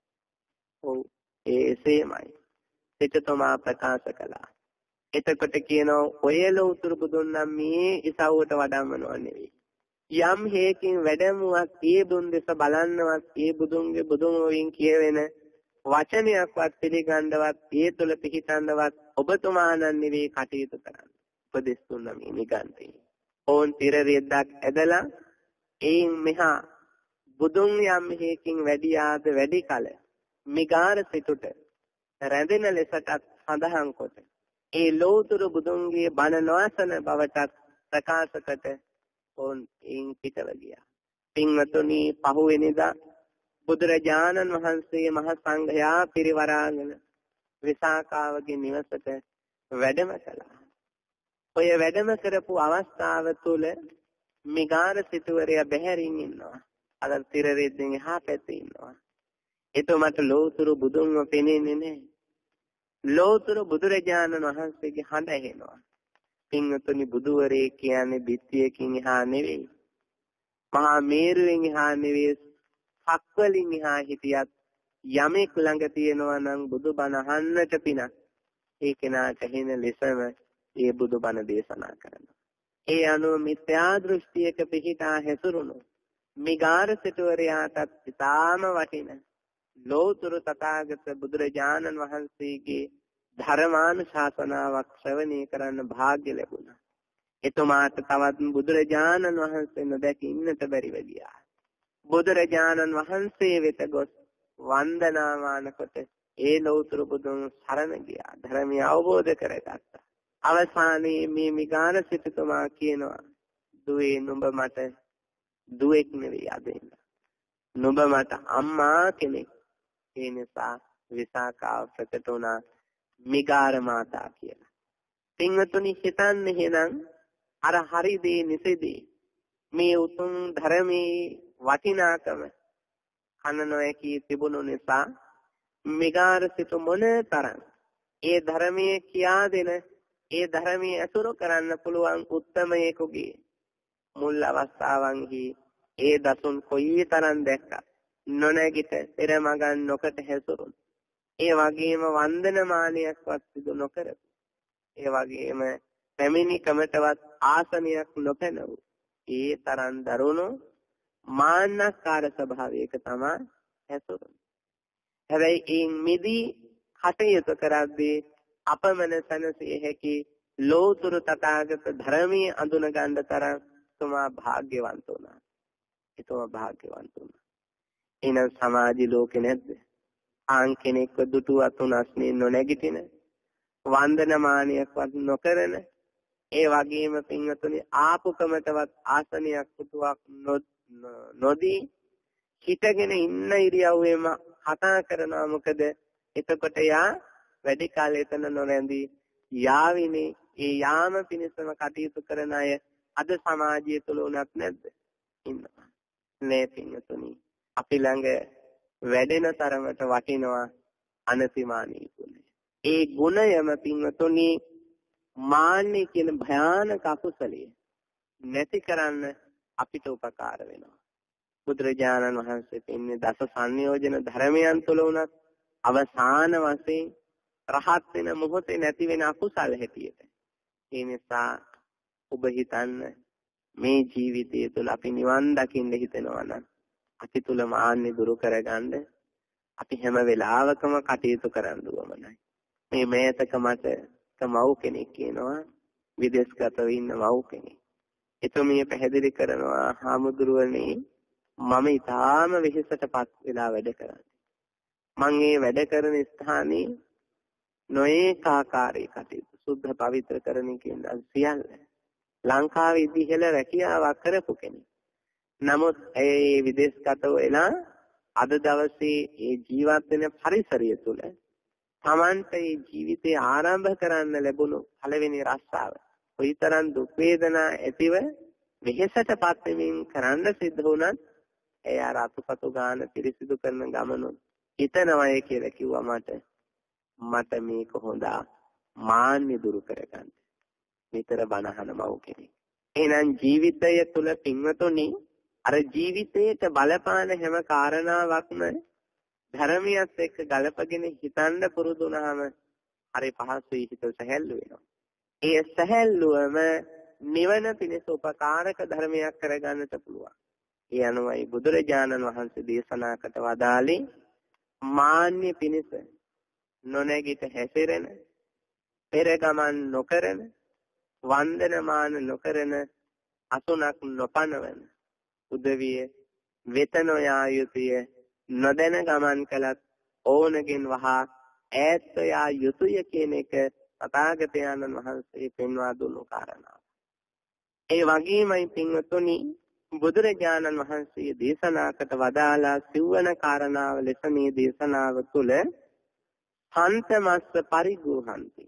ඔව් ඒසෙමයි. සිටුතුමා ප්‍රකාශ කළා. එතකොට කියනවා ඔය ලෝතුරු බුදුන් නම් මේ ඉසව්වට වඩම්මනව නෙවෙයි. යම් හේකින් වැඩමුවක් ඒ බුදුන් දෙස බලන්නවත් ඒ බුදුන්ගේ බුදුමෝවින් කියවෙන වචනයක්වත් පිළිගන්නවත් ඒ තුල පිහිටන්නවත් ඔබතුමාණන් නෙවෙයි කටයුතු කරන්න. උපදෙස් දුන්න මේ නිගණ්ඨයි. ඕන් තිර රෙද්දක් ඇදලා එයින් මෙහා බුදුන් යම් හේකින් වැඩියාද වැඩි කල මිගාර සිටුට රැඳෙන ලෙසටත් සඳහන් කොට ඒ ලෝතුරු බුදුන්ගේ බණ නොඅසන බවටත් ප්‍රකාශ කොට ඕන් එයින් පිටව ගියා. පින්වතුනි පහුවෙනිදා බුදුරජාණන් වහන්සේ මහ සංඝයා පිරිවරාගෙන විසාකාවගේ නිවසට වැඩම කළා. ඔය වැඩම කරපු අවස්ථාව තුල මිගාර සිටුවරයා බැහැරින් ඉන්නවා. අර තිර රෙද්දෙන් එහා පැත්තේ ඉන්නවා. එතුමට ලෝතුරු බුදුන්ව පෙනෙන්නේ නැහැ. ලෝතුරු බුදුරජාණන් වහන්සේගේ හඬ ඇහෙනවා. පින්වතුනි බුදුවරේ කියන්නේ බිත්තියකින් එහා නෙවෙයි. මහා මේරුවෙන් එහා නෙවෙයි. හක්වලින් එහා හිටියත් යමෙක් ළඟ තියෙනවා නම් බුදුබණ අහන්නට පිනක් ඒ කෙනාට හෙන ලෙසම ඒ බුදුබණ දේශනා කරනවා. ඒ අනුව මිත්‍යා දෘෂ්ටියක පිහිටා හැසිරුණු මිගාර සිටුවරයාටත් ඉතාම වටින ලෝතුරු තථාගත බුදුරජාණන් වහන්සේගේ ධර්මානුශාසනාවක් ශ්‍රවණය කරන්න වාග්ය ලැබුණා. එතුමාට තවත් බුදුරජාණන් වහන්සේ නොදැක ඉන්නට බැරිව ගියා. බුදුරජාණන් වහන්සේ වෙත ගොස් වන්දනාමාන කොට ඒ ලෞතර බුදුන් සරණ ගියා. ධර්මය අවබෝධ කරගත්තා. අවසානයේ මේ මිගාන සිටුතුමා කියනවා දුවේ නුඹ මට දුවෙක් නෙවෙයි අදින්න. නුඹ මට අම්මා කෙනෙක්. ඒ නිසා විසාකාව ප්‍රකට වුණා මිගාර මාතා කියලා. පින්වතුනි හිතන්න එහෙනම් අර හරි දේ නිසෙදී මේ උතුම් ධර්මයේ වටිනාකම කන නොයකී තිබුණු නිසා මිගාර සිටු මොන තරම් ඒ ධර්මයේ කියා දෙන ඒ ධර්මයේ අසුර කරන්න පුළුවන් උත්තමයෙකුගේ මුල් අවස්ථාවන්හි ඒ දසුන් කොයි තරම් දැක්කත් නොනැගිට පෙර මගන් නොකට හැසුරුන් ඒ වගේම වන්දනමානයක්වත් සිදු නොකරපු ඒ වගේම පැමිණි කමටවත් ආසනයක් නොපැනවූ ඒ තරම් දරුණු මාන්නකාර ස්වභාවයක තමයි හැසුරුනේ. හැබැයි ඒ මිදී කටයුතු කරද්දී අපමණ සනසිය හැකි ලෝතුරු තථාගත ධර්මයේ අඳුන ගන්න තරම් තුමා භාග්‍යවන්ත වුණා. ඒතම භාග්‍යවන්ත වුණා. එන සමාජ ලෝකේ නැද්ද? ආන් කෙනෙක්ව දුටුවත් උනස්නේ නොනැගිටින වන්දනමානයක්වත් නොකරන ඒ වගේම පින්වතුනි ආපුකමටවත් ආසනයක් පුතුවක් නොදී හිටගෙන ඉන්න ඉරියව්වෙම කතා කරනවා. මොකද එතකොට යා වැඩි කාලෙ එතන නොරැඳී යාවිනේ ඒ යාම පිණිසම කටයුතු කරන අය අද සමාජය තුල උනත් නැද්ද? ඉන්නවා. නේ පින්වතුනි අපි ළඟ වැඩෙන තරමට වටිනවා අනතිමානී ගුණය. ඒ ගුණයම පින්වතුනි මාන්නේ කියන භයානක අකුසලයේ නැති කරන්න අපිට උපකාර වෙනවා. බුදුරජාණන් වහන්සේ දෙන්නේ දස සංයෝජන ධර්මයන් තුළ උනත් අවසාන වශයෙන් රහත් වෙන මොහොතේ නැති වෙන අකුසල හැටියට. ඒ නිසා ඔබ හිතන්න මේ ජීවිතය තුළ අපි නිවන් දකින්න හිතනවා නම් අපි තුල මාන්නේ දුරු කරගන්න අපි හැම වෙලාවකම කටයුතු කරන්න ඕමනයි. මේ මේතක මට මව් කෙනෙක් කියනවා විදේශගතව ඉන්න මව් කෙනෙක්. එතුමිය පැහැදිලි කරනවා හාමුදුරුවනේ මම ඊටාම වෙහෙසටපත් වෙලා වැඩ කරන්නේ. මම මේ වැඩ කරන ස්ථානයේ නොඒක ආකාරයේ කටයුතු සුද්ධ පවිත්‍ර කරන කියන සියල්ල ලංකාවේ ඉදිහෙල රැකියාවක් කරපු කෙනෙක්. නමුත් ඒ විදේශගතව එලා අද දවසේ ඒ ජීවත් වෙන පරිසරය තුළ තමන්ට ඒ ජීවිතය ආරම්භ කරන්න ලැබුණු පළවෙනි රස්සාව කොයිතරම් දුක් වේදනා ඇතිව වෙහෙසටපත් වෙමින් කරන්න සිද්ධ වුණත් ඒ අර අතුපතු ගාන පිරිසිදු කරන ගමනොත් හිතනවයි කියලා කිව්වා මට මේක හොඳ මාන්නේ දුරු කරගන්න. විතර බනහන මව් කෙනෙක්. එහෙනම් ජීවිතය තුළ පින්වතුනි අර ජීවිතයට බලපාන හැම කාරණාවක්ම ධර්මයත් එක්ක ගලපගෙන හිතන්න පුරුදු වුණාම හරි පහසුයි හිත සැහැල්ලු වෙනවා. ඒ සැහැල්ලුවම නිවන පිණිස උපකාරක ධර්මයක් කරගන්නට පුළුවන්. ඒ අනුවයි බුදුරජාණන් වහන්සේ දේශනා කොට වදාළේ මාන්‍ය පිණිස නොනැගිට හැසිරෙන පෙර ගමන් නොකරන වන්දනමාන නොකරන අසුනක් නොපනවන උදවිය වෙත නොයා යුතුය නොදැන ගමන් කළත් ඕනගෙන් වහා ඈත් යා යුතුය කියන එක තථාගතයන්න් වහන්සේ පෙන්වා දුන්නු කාරණාව. ඒ වගේමයි පින්වතුනි බුදුරජාණන් වහන්සේ දේශනා කොට වදාලා සිව්වන කාරණාව ලෙස මේ දේශනාව තුළ හන්තමස්ස පරිගෝහන්ති.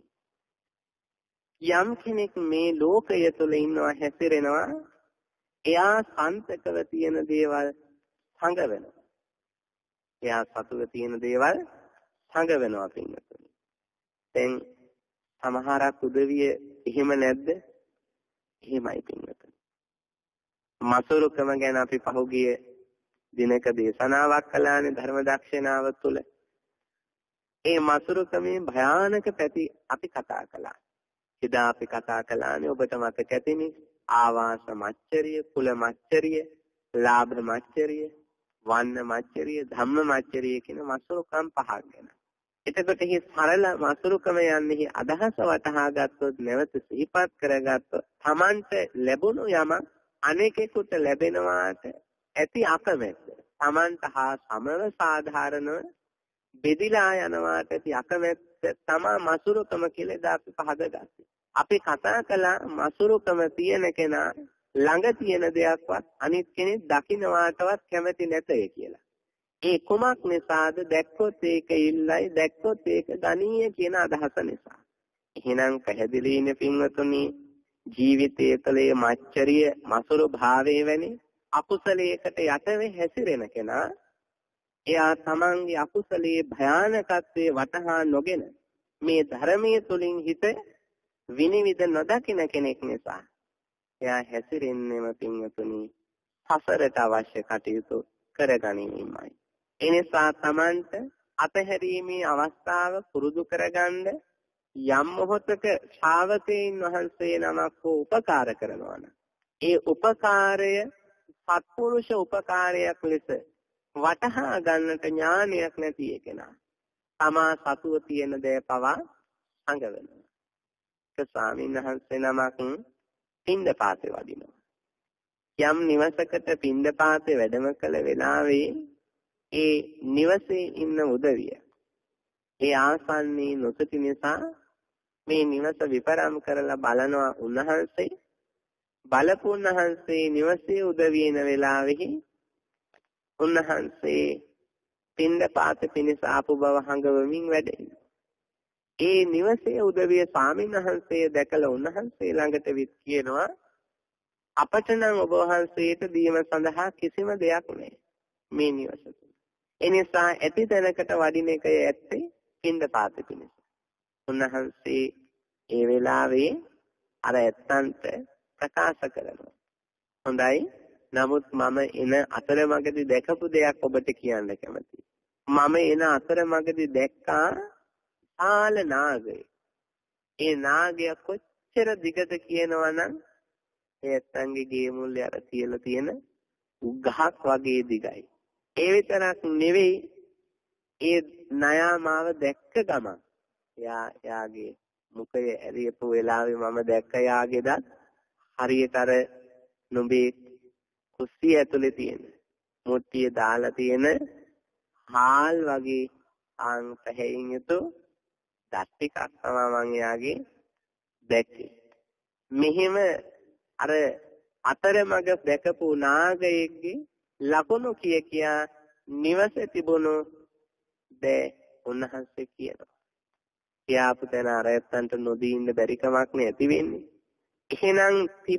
යම් කෙනෙක් මේ ලෝකය තුළ ඉන්නවා හැසිරෙනවා එයා සන්තකව තියෙන දේවල් සංගවෙනවා. එයා සතුව තියෙන දේවල් සංගවෙනවා පින්වතුනි. දැන් සමහරක් උදවිය එහෙම නැද්ද? එහෙමයි පින්වතුනි. මසුරුකම ගැන අපි පහුගිය දිනක දේශනාවක් කළානේ ධර්ම දක්ෂිනාව තුළ. ඒ මසුරුකමේ භයානක පැති අපි කතා කළා. එදා අපි කතා කළානේ ඔබට මතක ඇතිනේ ආවාස මච්චරිය, කුල මච්චරිය, ලාභ මච්චරිය, වන්න මච්චරිය, ධම්ම මච්චරිය කියන මසුරුකම් පහක් ගැන. එතකොට මේ සරල මසුරුකම යන්නේ අදහස වටහා ගත්තොත් නැවත සිහිපත් කරගත්තොත් Tamanට ලැබුණු යම අනෙකෙකුට ලැබෙනවාට ඇති අකමැත්ත Tamanට හා සමව සාධාරණව බෙදිලා යනවාට ඇති අකමැත්ත තමා මසුරුකම කියලා අපි පහදගත්තේ. අපි කතා කළා මසුරුකම තියෙන කෙනා ළඟ තියෙන දෙයක්වත් අනිත් කෙනෙක් දකින්නවාටවත් කැමති නැතේ කියලා. ඒ කුමක් නිසාද? දැක්කොත් ඒක ඉල්ලයි, දැක්කොත් ඒක ගනීය කියන අදහස නිසා. එහෙනම් පැහැදිලිනේ පින්වතුනි ජීවිතයේ තලයේ මච්චරිය මසුරු භාවයේ වැනි අකුසලයකට යටවෙ හැසිරෙන කෙනා එයා තමන්ගේ අකුසලයේ භයානකත්වයේ වටහා නොගෙන මේ ධර්මයේ තුලින් හිත විනිවිද නොදකින කෙනෙක් නිසා එයා හැසිරෙන්නේම පින්වතුනි සසරට අවශ්‍ය කටයුතු කරගනිමින්මයි. ඒ නිසා තමන්ට අතහැරීමේ අවස්ථාව පුරුදු කරගන්න යම් මොහොතක ශ්‍රාවකයන් වහන්සේ නමක් උපකාර කරනවා නම් ඒ උපකාරය සත්පුරුෂ උපකාරයක් ලෙස වටහා ගන්නට ඥානයක් නැති එකනා තමා සතුව තියෙන දේ පවා සංගවනවා. ඒක ස්වාමීන් වහන්සේ නමක් පින්දපාතේ වදිනවා. යම් නිවසකට පින්දපාතේ වැඩම කළ වෙලාවේ ඒ නිවසේ ඉන්න උදවිය ඒ ආසන්නී නොසිටි නිසා මේ නිවස විපරම් කරලා බලනවා උන්වහන්සේ. බලපු උන්වහන්සේ නිවසේ උදවියන වෙලාවෙහි උන්වහන්සේ පින්දපාත පිණිස ආපු බව හඟවමින් වැඩ ඉන්නවා. ඒ නිවසේ උදවිය ස්වාමීන් වහන්සේ දැකලා උන්වහන්සේ ළඟට විත් කියනවා අපට නම් ඔබ වහන්සේට දීම සඳහා කිසිම දෙයක් නැහැ මේ නිවස තුල. ඒ නිසා ඇති තැනකට වඩින එකය ඇත්තේ පින්දපාත පිණිස. උන්වහන්සේ ඒ වෙලාවේ අර ඇත්තන්ට ප්‍රකාශ කරනවා. හොඳයි. නමුත් මම එන අතරමඟදී දැකපු දෙයක් ඔබට කියන්න කැමතියි. මම එන අතරමඟදී දැක්කා ආල නාගය. ඒ නාගය කොච්චර දිගද කියනවනම් ඒ ඇත්තන්ගේ ගේ මුල්ලේ අර තියලා තියෙන උග්ගහක් වගේ දිගයි. ඒ විතරක් නෙවෙයි ඒ නයා මාව දැක්ක ගමන් යාගේ මුඛය ඇරියපු වෙලාවේ මම දැක්ක යාගේද හරියට අර නොබේ කුස්සිය ඇතුලේ තියෙන මුට්ටිය දාලා තියෙන හාල් වගේ ආන් පැහැයින් යුතු දත් ටිකක් තමයි මම යාගේ දැක්කේ. මෙහෙම අර අතරමඟ දැකපු නාගයෙක්ගේ ලකුණු කියා නිවසේ තිබුණු දේ උන්වහන්සේ කියනවා. කියාපු තැන අරයන්ට නොදී ඉන්න බැරි කමක් නැති වෙන්නේ. එහෙනම්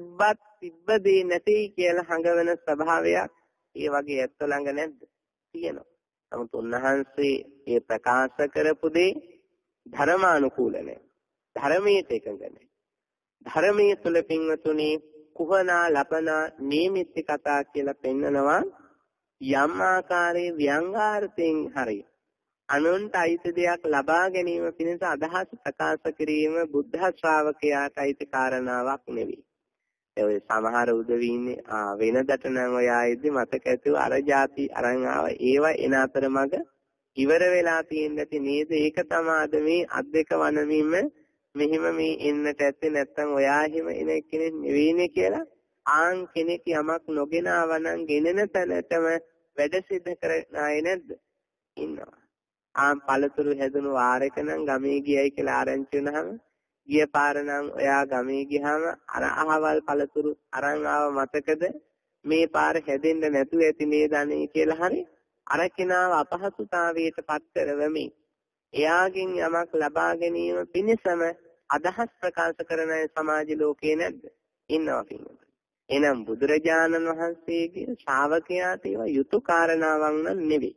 තිබ්බදී නැති කියලා හඟවන ස්වභාවයක් ඒ වගේ ඇත්ත ළඟ නැද්ද? තියෙනවා. නමුත් උන්වහන්සේ මේ ප්‍රකාශ කරපු දේ ධර්මානුකූල නැහැ. ධර්මයට එකඟ නැහැ. ධර්මයේ තුල පින්වතුනි කුහනා ලපනා නීමිති කතා කියලා පෙන්නනවා යම් ආකාරයේ ව්‍යංගාර්ථයෙන් හරි අනුන්ට අයිති දෙයක් ලබා ගැනීම පිණිස අදහස් ප්‍රකාශ කිරීම බුද්ධ ශ්‍රාවකයාට අයිති කාරණාවක් නෙවෙයි. ඒ සමහර උදවින්නේ වෙනදට නම් ඔය ආයේදී මතක ඇතුව අර જાති අරන් ආව ඒවා එන අතරමඟ ඉවර වෙලා තියෙන්න ඇති නේද? ඒක තමාද මේ අද්දක වනමින්ම මෙහිම මේ එන්නට ඇත්තේ නැත්තම් ඔයා එහෙම එන කෙනෙක් නෙවෙයිනේ කියලා ආන් කෙනෙක් යමක් නොගෙන ආවනම් ගෙනෙන තැනටම වැඩ සිද්ධ කරන අය නැද්ද? ඉන්නවා. ආන් පළතුරු හැදුණු වාරයක නම් ගමේ ගියයි කියලා ආරංචි වුණාම ගිය පාර නම් ඔයා ගමේ ගියාම අර අහවල් පළතුරු අරන් ආව මතකද? මේ පාර හැදෙන්න නැතුව ඇති නේද අනේ කියලා හරි අර කෙනාව අපහසුතාවයට පත් කරවමින් එයාගෙන් යමක් ලබා ගැනීම පිණිසම අදහස් ප්‍රකාශ කරන සමාජ ලෝකේ නැද්ද? ඉන්නවා පින්වතුනි. එනම් බුදුරජාණන් වහන්සේගේ ශ්‍රාවකයාට ඒවා යුතු කාරණාවක් නෙවෙයි.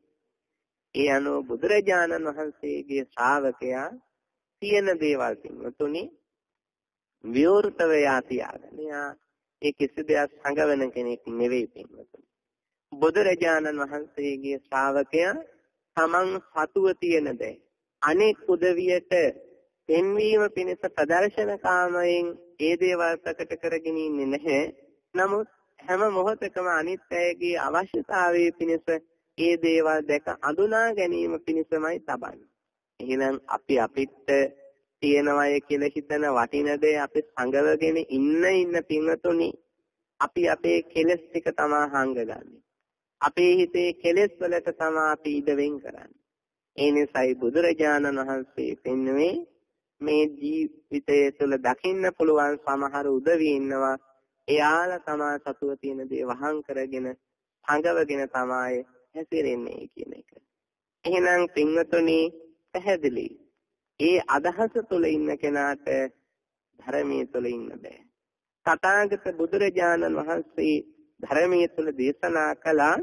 ඒ අනුව බුදුරජාණන් වහන්සේගේ ශ්‍රාවකයා තියෙන දේවල් පින්වතුනි විවෘතව යාතියාගෙන ඒ කිසි දෙයක් සංගවන කෙනෙක් නෙවෙයි පින්වතුනි. බුදුරජාණන් වහන්සේගේ ශ්‍රාවකයා තමන් සතුව තියෙන දේ අනෙක් උදවියට පෙන්වීම පිණිස ප්‍රදර්ශන කාමයෙන් ඒ දේවල් ප්‍රකට කරගෙන ඉන්නේ නැහැ. නමුත් හැම මොහොතකම අනිත් අයගේ අවශ්‍යතාවයේ පිණිස ඒ දේවල් දැක අඳුනා ගැනීම පිණිසමයි තබන්නේ. එහෙනම් අපි අපිට තියෙනවය කියලා හිතන වටින දේ අපි සංගවගෙන ඉන්න පින්වතුනි අපි අපේ කෙලෙස් ටික තමයි හංගගන්නේ. අපේ හිතේ කෙලෙස් වලට තමයි අපි ඉඩ වෙන් කරන්නේ. ඒ නිසායි බුදුරජාණන් වහන්සේ පෙන්වන්නේ මේ ජීවිතය තුළ දකින්න පුළුවන් සමහර උදවි ඉන්නවා. එයාලා තමයි සතුව තියෙන දේ වහං කරගෙන සංගවගෙන තමයි හැසිරෙන්නේ කියන එක. එහෙනම් පින්වතුනි පැහැදිලි. ඒ අදහස තුළ ඉන්න කෙනාට ධර්මයේ තුළ ඉන්න බෑ. තථාගත බුදුරජාණන් වහන්සේ ධර්මයේ තුළ දේශනා කළා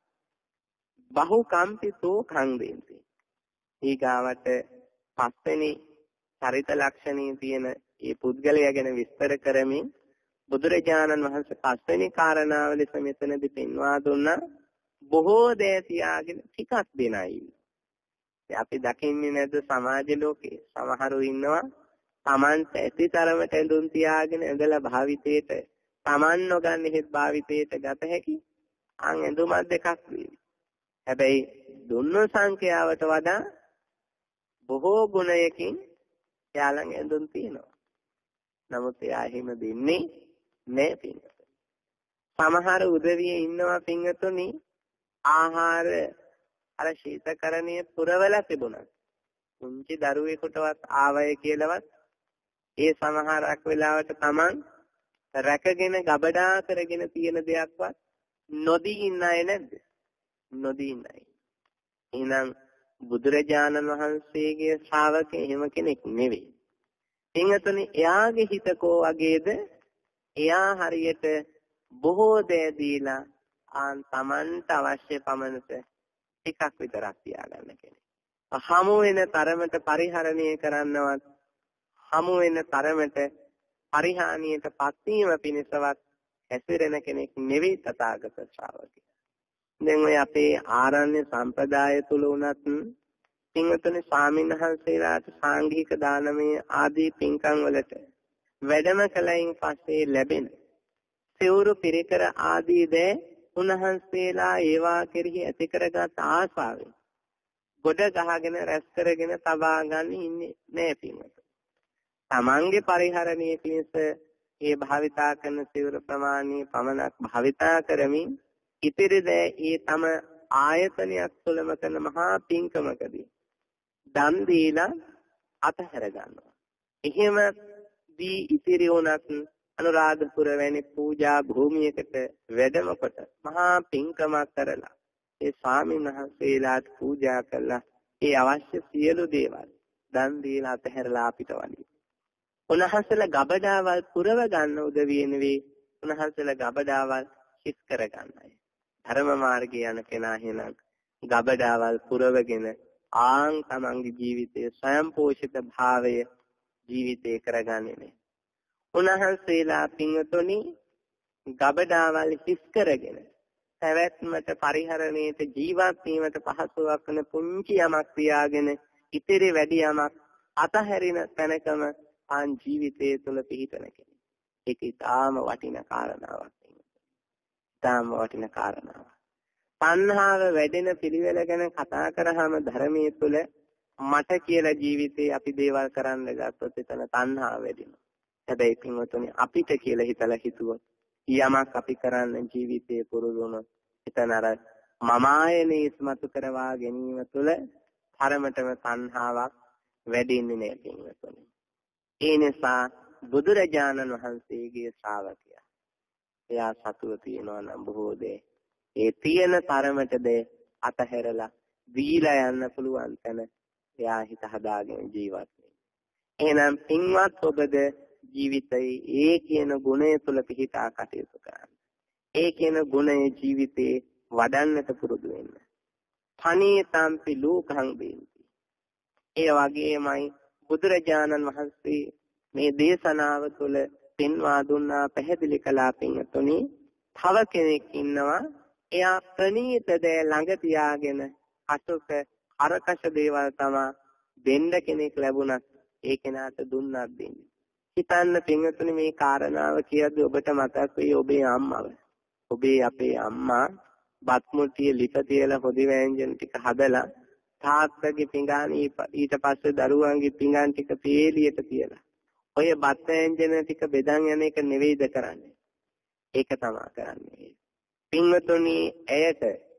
බහුකම්පිතෝ කංදේන්ති. ඊගාවට පස්වෙනි චරිත ලක්ෂණයේ තියෙන මේ පුද්ගලයා ගැන විස්තර කරමින් බුදුරජාණන් වහන්සේ පස්වෙනි කාරණාව ලෙස මෙතනදී පෙන්වා දුන්නා බොහෝ දේ තියාගෙන ටිකක් දෙනයි. අපි දකින්නේ නැද්ද සමාජ ලෝකේ සමහරු ඉන්නවා Tamanට ඇති තරමට ඇඳුම් තියාගෙන ඇඳලා භාවිතේට Taman නොගන්න හිත් භාවිතේට ගත හැකි ඇඳුමක් දෙකක් වේවි. හැබැයි දුන්න සංඛ්‍යාවට වඩා බොහෝ ගුණයකින් යාළන් ඇඳුම් තියෙනවා. නමුත් එයා එහෙම දෙන්නේ නැහැ පින්වතුනි. සමහර උදවියේ ඉන්නවා පින්වතුනි ආහාර අර ශීතකරණයේ පුරවලා තිබුණා. පුංචි දරුවෙකුටවත් ආවය කියලාවත් ඒ සමහරක් වෙලාවට Taman රැකගෙන ගබඩා කරගෙන තියෙන දෙයක්වත් නොදී ඉන්න අය නැද්ද? නොදී ඉන්න අය. එහෙනම් බුදුරජාණන් වහන්සේගේ ශ්‍රාවකෙ එහෙම කෙනෙක් නෙවෙයි. පින්වතුනි එයාගේ හිත කෝ වගේද? එයා හරියට බොහෝ දේ දීලා Tamanට අවශ්‍ය පමණට ටිකක් විතරක් තියාගන්න කෙනෙක්. හමු වෙන තරමට පරිහරණය කරන්නවත් හමු වෙන තරමට පරිහානියට පත්වීම පිණිසවත් හැසිරෙන කෙනෙක් නෙවෙයි තථාගත ශ්‍රාවකයා. දැන් ඔය අපේ ආරණ්‍ය සම්ප්‍රදාය තුල උනත් පින්වතුනි ස්වාමීන් වහන්සේලාට සාංඝික දානමය ආදී පින්කම් වලට වැඩම කලයින් පස්සේ ලැබෙන සිවුරු පිරිකර ආදී දේ උන්වහන්සේලා ඒවා කෙරෙහි ඇති කරගත් ආශාවෙන් ගොඩ ගහගෙන රැස් කරගෙන තබා ගන්න ඉන්නේ නෑ පින්වතුනි. තමන්ගේ පරිහරණයේ පිණිස ඒ භාවිතා කරන සිවුර ප්‍රමාණී පමණක් භාවිතා කරමින් ඉතිරි දෑ ඒ තම ආයතනයක් තුළම කරන මහා පින්කමකදී දන් දීලා අතහැර ගන්නවා. එහෙම දී ඉතිරි වුණත් අනුරාධපුර වැනි පූජා භූමියකට වැඩම කොට මහා පින්කමක් කරලා ඒ ස්වාමීන් වහන්සේලාට පූජා කළා. ඒ අවශ්‍ය සියලු දේවල් දන් දීලා අතහැරලා අපිට වඩි. උන්වහන්සේලා ගබඩාවල් පුරව ගන්න උදවිය නෙවෙයි, උන්වහන්සේලා ගබඩාවල් හිස් කර ගන්නයි. ධර්ම මාර්ගයේ යන කෙනා එහෙනම් ගබඩාවල් පුරවගෙන ආන් තමන්ගේ ජීවිතයේ ස්වයං පෝෂිත භාවය ජීවිතේ කරගන්නේ නැහැ. උන්වහන්සේලා පින්වතුනි ගබඩාවල් හිස් කරගෙන පැවැත්මට පරිහරණයට ජීවත් වීමට පහසුවක් වන පුංචි යමක් තියාගෙන ඉතිරි වැඩි යමක් අතහැරින තැනකම ආන් ජීවිතයේ තුල පිහිටන කෙනෙක්. ඒක ඊටාම වටිනා කාරණාවක්. ඊටාම වටිනා කාරණාවක්. තණ්හාව වැඩෙන පිළිවෙල ගැන කතා කරාම ධර්මයේ තුල මට කියලා ජීවිතේ අපි දේවල් කරන්න ගත්තොත් එතන තණ්හාව වැඩෙනවා. හැබැයි පින්වතුනි අපිට කියලා හිතලා හිතුවොත් යමක් අපි කරන්න ජීවිතේ පුරුදු වුණොත් එතන අර මම ආයනේ ඉස්මතු කරවා ගැනීම තුළ තරමටම තණ්හාවක් වැඩෙන්නේ නැහැ පින්වතුනි. ඒ නිසා බුදුරජාණන් වහන්සේගේ ශ්‍රාවකයා එයා සතුව තියනවා නම් බොහෝ දේ ඒ තියෙන තරමටද අතහැරලා දීලා යන්න පුළුවන් තැන එයා හිත හදාගෙන ජීවත් වෙනවා. එහෙනම් පින්වත් ඔබද ජීවිතයේ ඒ කියන ගුණය තුල පිහිටා කටයුතු කරන්න. ඒ කියන ගුණය ජීවිතේ වඩන්නට පුරුදු වෙන්න. පණීතම්පි ලෝකං වේන්ති. ඒ වගේමයි බුදුරජාණන් වහන්සේ මේ දේශනාව තුළ පෙන්වා දුන්නා පැහැදිලි කළා පින්තුනි. තව කෙනෙක් ඉන්නවා එයා ප්‍රණීත දේ ළඟ තියාගෙන අසුක අරකෂ දේවල් තමයි දෙන්න කෙනෙක් ලැබුණත් ඒ කෙනාට දුන්නත් දෙන්නේ. හිතන්න පින්තුනි මේ කාරණාව කියද්දී ඔබට මතක් වෙයි ඔබේ අම්මව. ඔබේ අපේ අම්මා බත් මුට්ටිය ලිප තියලා හොදි වෑංජන ටික හදලා තාත්තගේ පිඟාන ඊට පස්සේ දරුවන්ගේ පිඟාන ටික පේලියට තියලා ඔය බත් වෑංජන ටික බෙදන් යන එක නෙවෙයිද කරන්නේ. ඒක තමයි කරන්නේ. පින්වතුනි ඇයට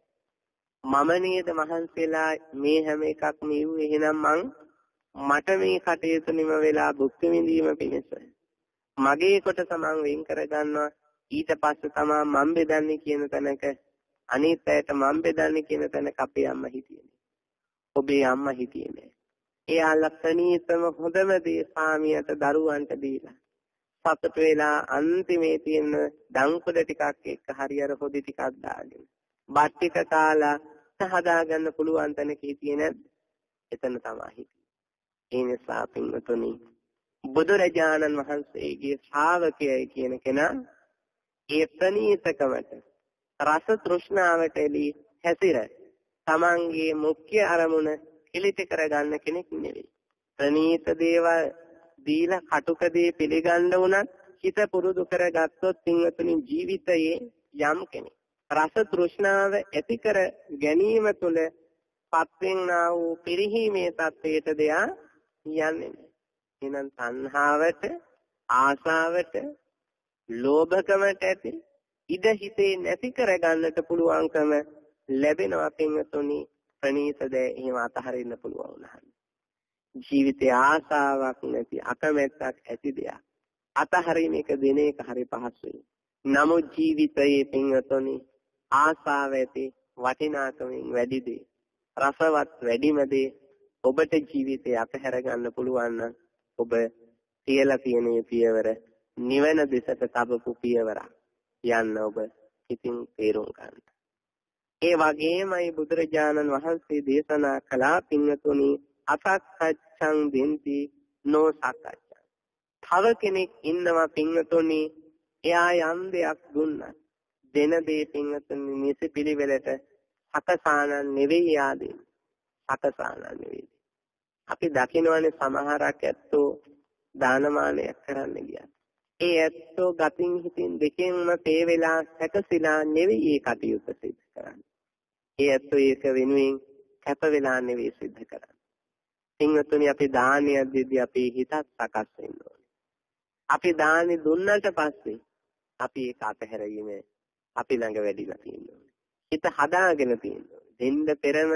මම නේද මහන්සියලා මේ හැම එකක්ම ඉව්වේ. එහෙනම් මට මේ කටයුතු නිම වෙලා භුක්ති විඳීම පිණිස මගේ කොටස මම වෙන් කර ගන්නවා. ඊට පස්සේ තමයි මම බෙදන්නේ කියන තැනක අනිත් අයට මම බෙදන්නේ කියන තැනක අපේ අම්මා හිටියේ. ඔබේ අම්මා හිටියේ නෑ. එයාලා ප්‍රණීතම හොඳම දේ ස්වාමියාට දරුවන්ට දීලා සතුට වෙලා අන්තිමේ තියෙන දංකුඩ ටිකක් එක්ක හරියර හොදි ටිකක් දාගෙන බත් ටික කාලා හදාගන්න පුළුවන් තැනක හිටියේ නැද්ද? එතන තමයි හිටියේ. ඒ නිසා පින්වතුනි බුදුරජාණන් වහන්සේගේ ශ්‍රාවකයයි කියන කෙනා ඒ ප්‍රණීතකමට රස තෘෂ්ණාවට එළි හැසිර තමන්ගේ මුඛ්‍ය අරමුණ කිලිට කරගන්න කෙනෙක් නෙවෙයි. ප්‍රණීත දේවල් දීලා කටුක දේ පිළිගන්න උනත් හිත පුරුදු කරගත්තොත් පින්වතුනි ජීවිතයේ යම් කෙනෙක් රස තෘෂ්ණාව ඇති කර ගැනීම තුළ පත්වෙන්නා වූ පිරිහීමේ තත්වයට දෙයා යන්නේ නැහැ. එහෙනම් තණ්හාවට, ආසාවට, ලෝභකමට ඇති ඉඩ හිතේ නැති කරගන්නට පුළුවන්කම ලැබෙනවා පින්වතුනි. ප්‍රණීත දේ එහෙම අතහරින්න පුළුවන් වුණා. ජීවිතේ ආසාවක් නැති අකමැත්තක් ඇති දෙයක් අතහරින එක දින එක හරි පහසුයි. නමුත් ජීවිතයේ පින්වතුනි ආසාව ඇති වටිනාකමින් වැඩි දේ රසවත් වැඩිම දේ ඔබට ජීවිතේ අතහැර ගන්න පුළුවන් නම් ඔබ කියලා තියෙන පියවර නිවන දෙසට තබපු පියවර යන්න ඔබ ඉතින් තේරුම් ගන්න. ඒ වගේමයි බුදුරජාණන් වහන්සේ දේශනා කළා පින්වතුනි අසක්කච්ඡං දෙන්ති නොසක්කච්ඡං. තව කෙනෙක් ඉන්නවා පින්වතුනි එයා යම් දෙයක් දුන්නා දෙන දේ පින්වතුනි නිසි පිළිවෙලට සකසාන නෙවෙයි යාදී. සකසාන නෙවෙයි. අපි දකින්නවනේ සමහරක් ඇත්තෝ දානමානයක් කරන්න ගියා. ඒ ඇත්තෝ ගතින් හිතින් දෙකෙන්ම තේ වෙලා සැකසීලා නෙවෙයි ඒ කටයුත්ත සිදු කරන්නේ. ඒ ඇත්තෝ ඒක වෙනුවෙන් කැප වෙලා නෙවෙයි සිද්ධ කරන්නේ. පින්වතුනි අපි දානිය දෙදී අපේ හිතත් සකස් වෙන්න ඕනේ. අපි දානි දුන්නට පස්සේ අපි ඒක අතහැරගෙන අපි ළඟ වැඩිලා තියෙනවා. හිත හදාගෙන තියෙනවා. දෙන්න පෙරම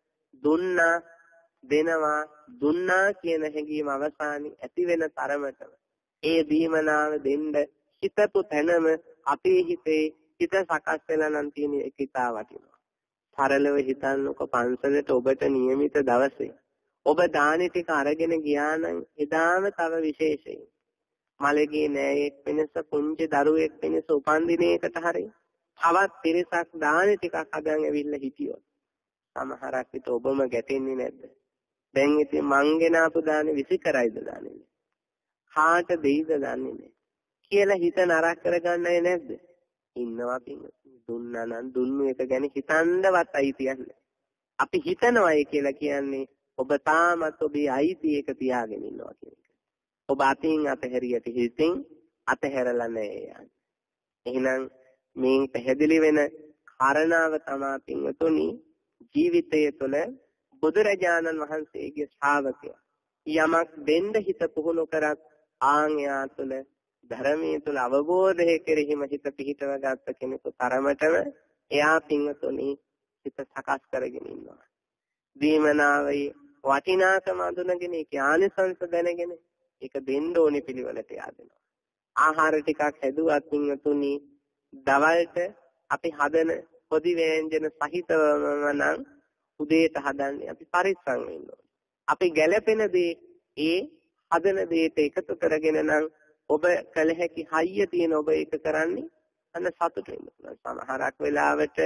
දුන්නා කියන හැඟීම අවසානයේ ඇති වෙන තරමටම ඒ දීමනාව දෙන්න හිතපු තැනම අපේ හිතේ හිත සකස් වෙලා නම් තියෙන එක ඉතා වටිනවා. සරලව හිතන්නකො පන්සලට ඔබට નિયમિત දවසේ ඔබ දානි ටික අරගෙන ගියා නම් එදාම තව විශේෂයි. මලගේ නෑයෙක් වෙනස පුංචි දරුවෙක් වෙනස උපන්දිනයකට හරි තවත් පිරිසක් දානි ටිකක් අදන් ඇවිල්ලා හිටියොත් සමහරක් විට ඔබම ගැටෙන්නේ නැද්ද? දැන් ඉතින් මං ගෙනාපු දානි විසි කරයිද දාන්නේ? කාට දෙයිද දන්නේ නැහැ කියලා හිත නරක කරගන්නයි නැද්ද? ඉන්නවා පින්වතුනි. දුන්නා නම් දුන්නු එක ගැන හිතන්නවත් අයිතියක් නැහැ. අපි හිතනවායි කියලා කියන්නේ ඔබ තාමත් ඔබේ අයිති එක තියාගෙන ඉන්නවා කියන එක. ඔබ අතින් අතහැරියට හිතින් අතහැරලා නැහැ. එහෙනම් මේ පැහැදිලි වෙන කාරණාව තමයි පින්වතුනි ජීවිතය තුළ බුදුරජාණන් වහන්සේගේ ශ්‍රාවකයා යමක් දෙන්න හිත පුහුණු කරත් ආන්‍යා තුළ ධර්මයේ තුළ අවබෝධය කෙරෙහිම හිත පිහිටව ගත්ත කෙනෙකු තරමටම එයා පින්වතුනි හිත සකස් කරගෙන ඉන්නවා. දීමනාවේ වටිනාකම අඳුනගෙන ඒක ආනිසංස දැනගෙන ඒක දෙන්න ඕනේ පිළිවෙලට යදෙනවා. ආහාර ටිකක් හැදුවත් පින්වතුනි දවල්ට අපි හදන පොදි ව්‍යංජන සහිතවම නම් උදේට හදන්නේ අපි පරිස්සම් වෙන්න ඕනේ. අපි ගැළපෙන දේ ඒ හදන දේට එකතු කරගෙන නම් ඔබ කල හැකි හයිය තියෙන ඔබ ඒක කරන්නේ අන්න සතුට වෙන්න පුළුවන්. සමහරක් වෙලාවට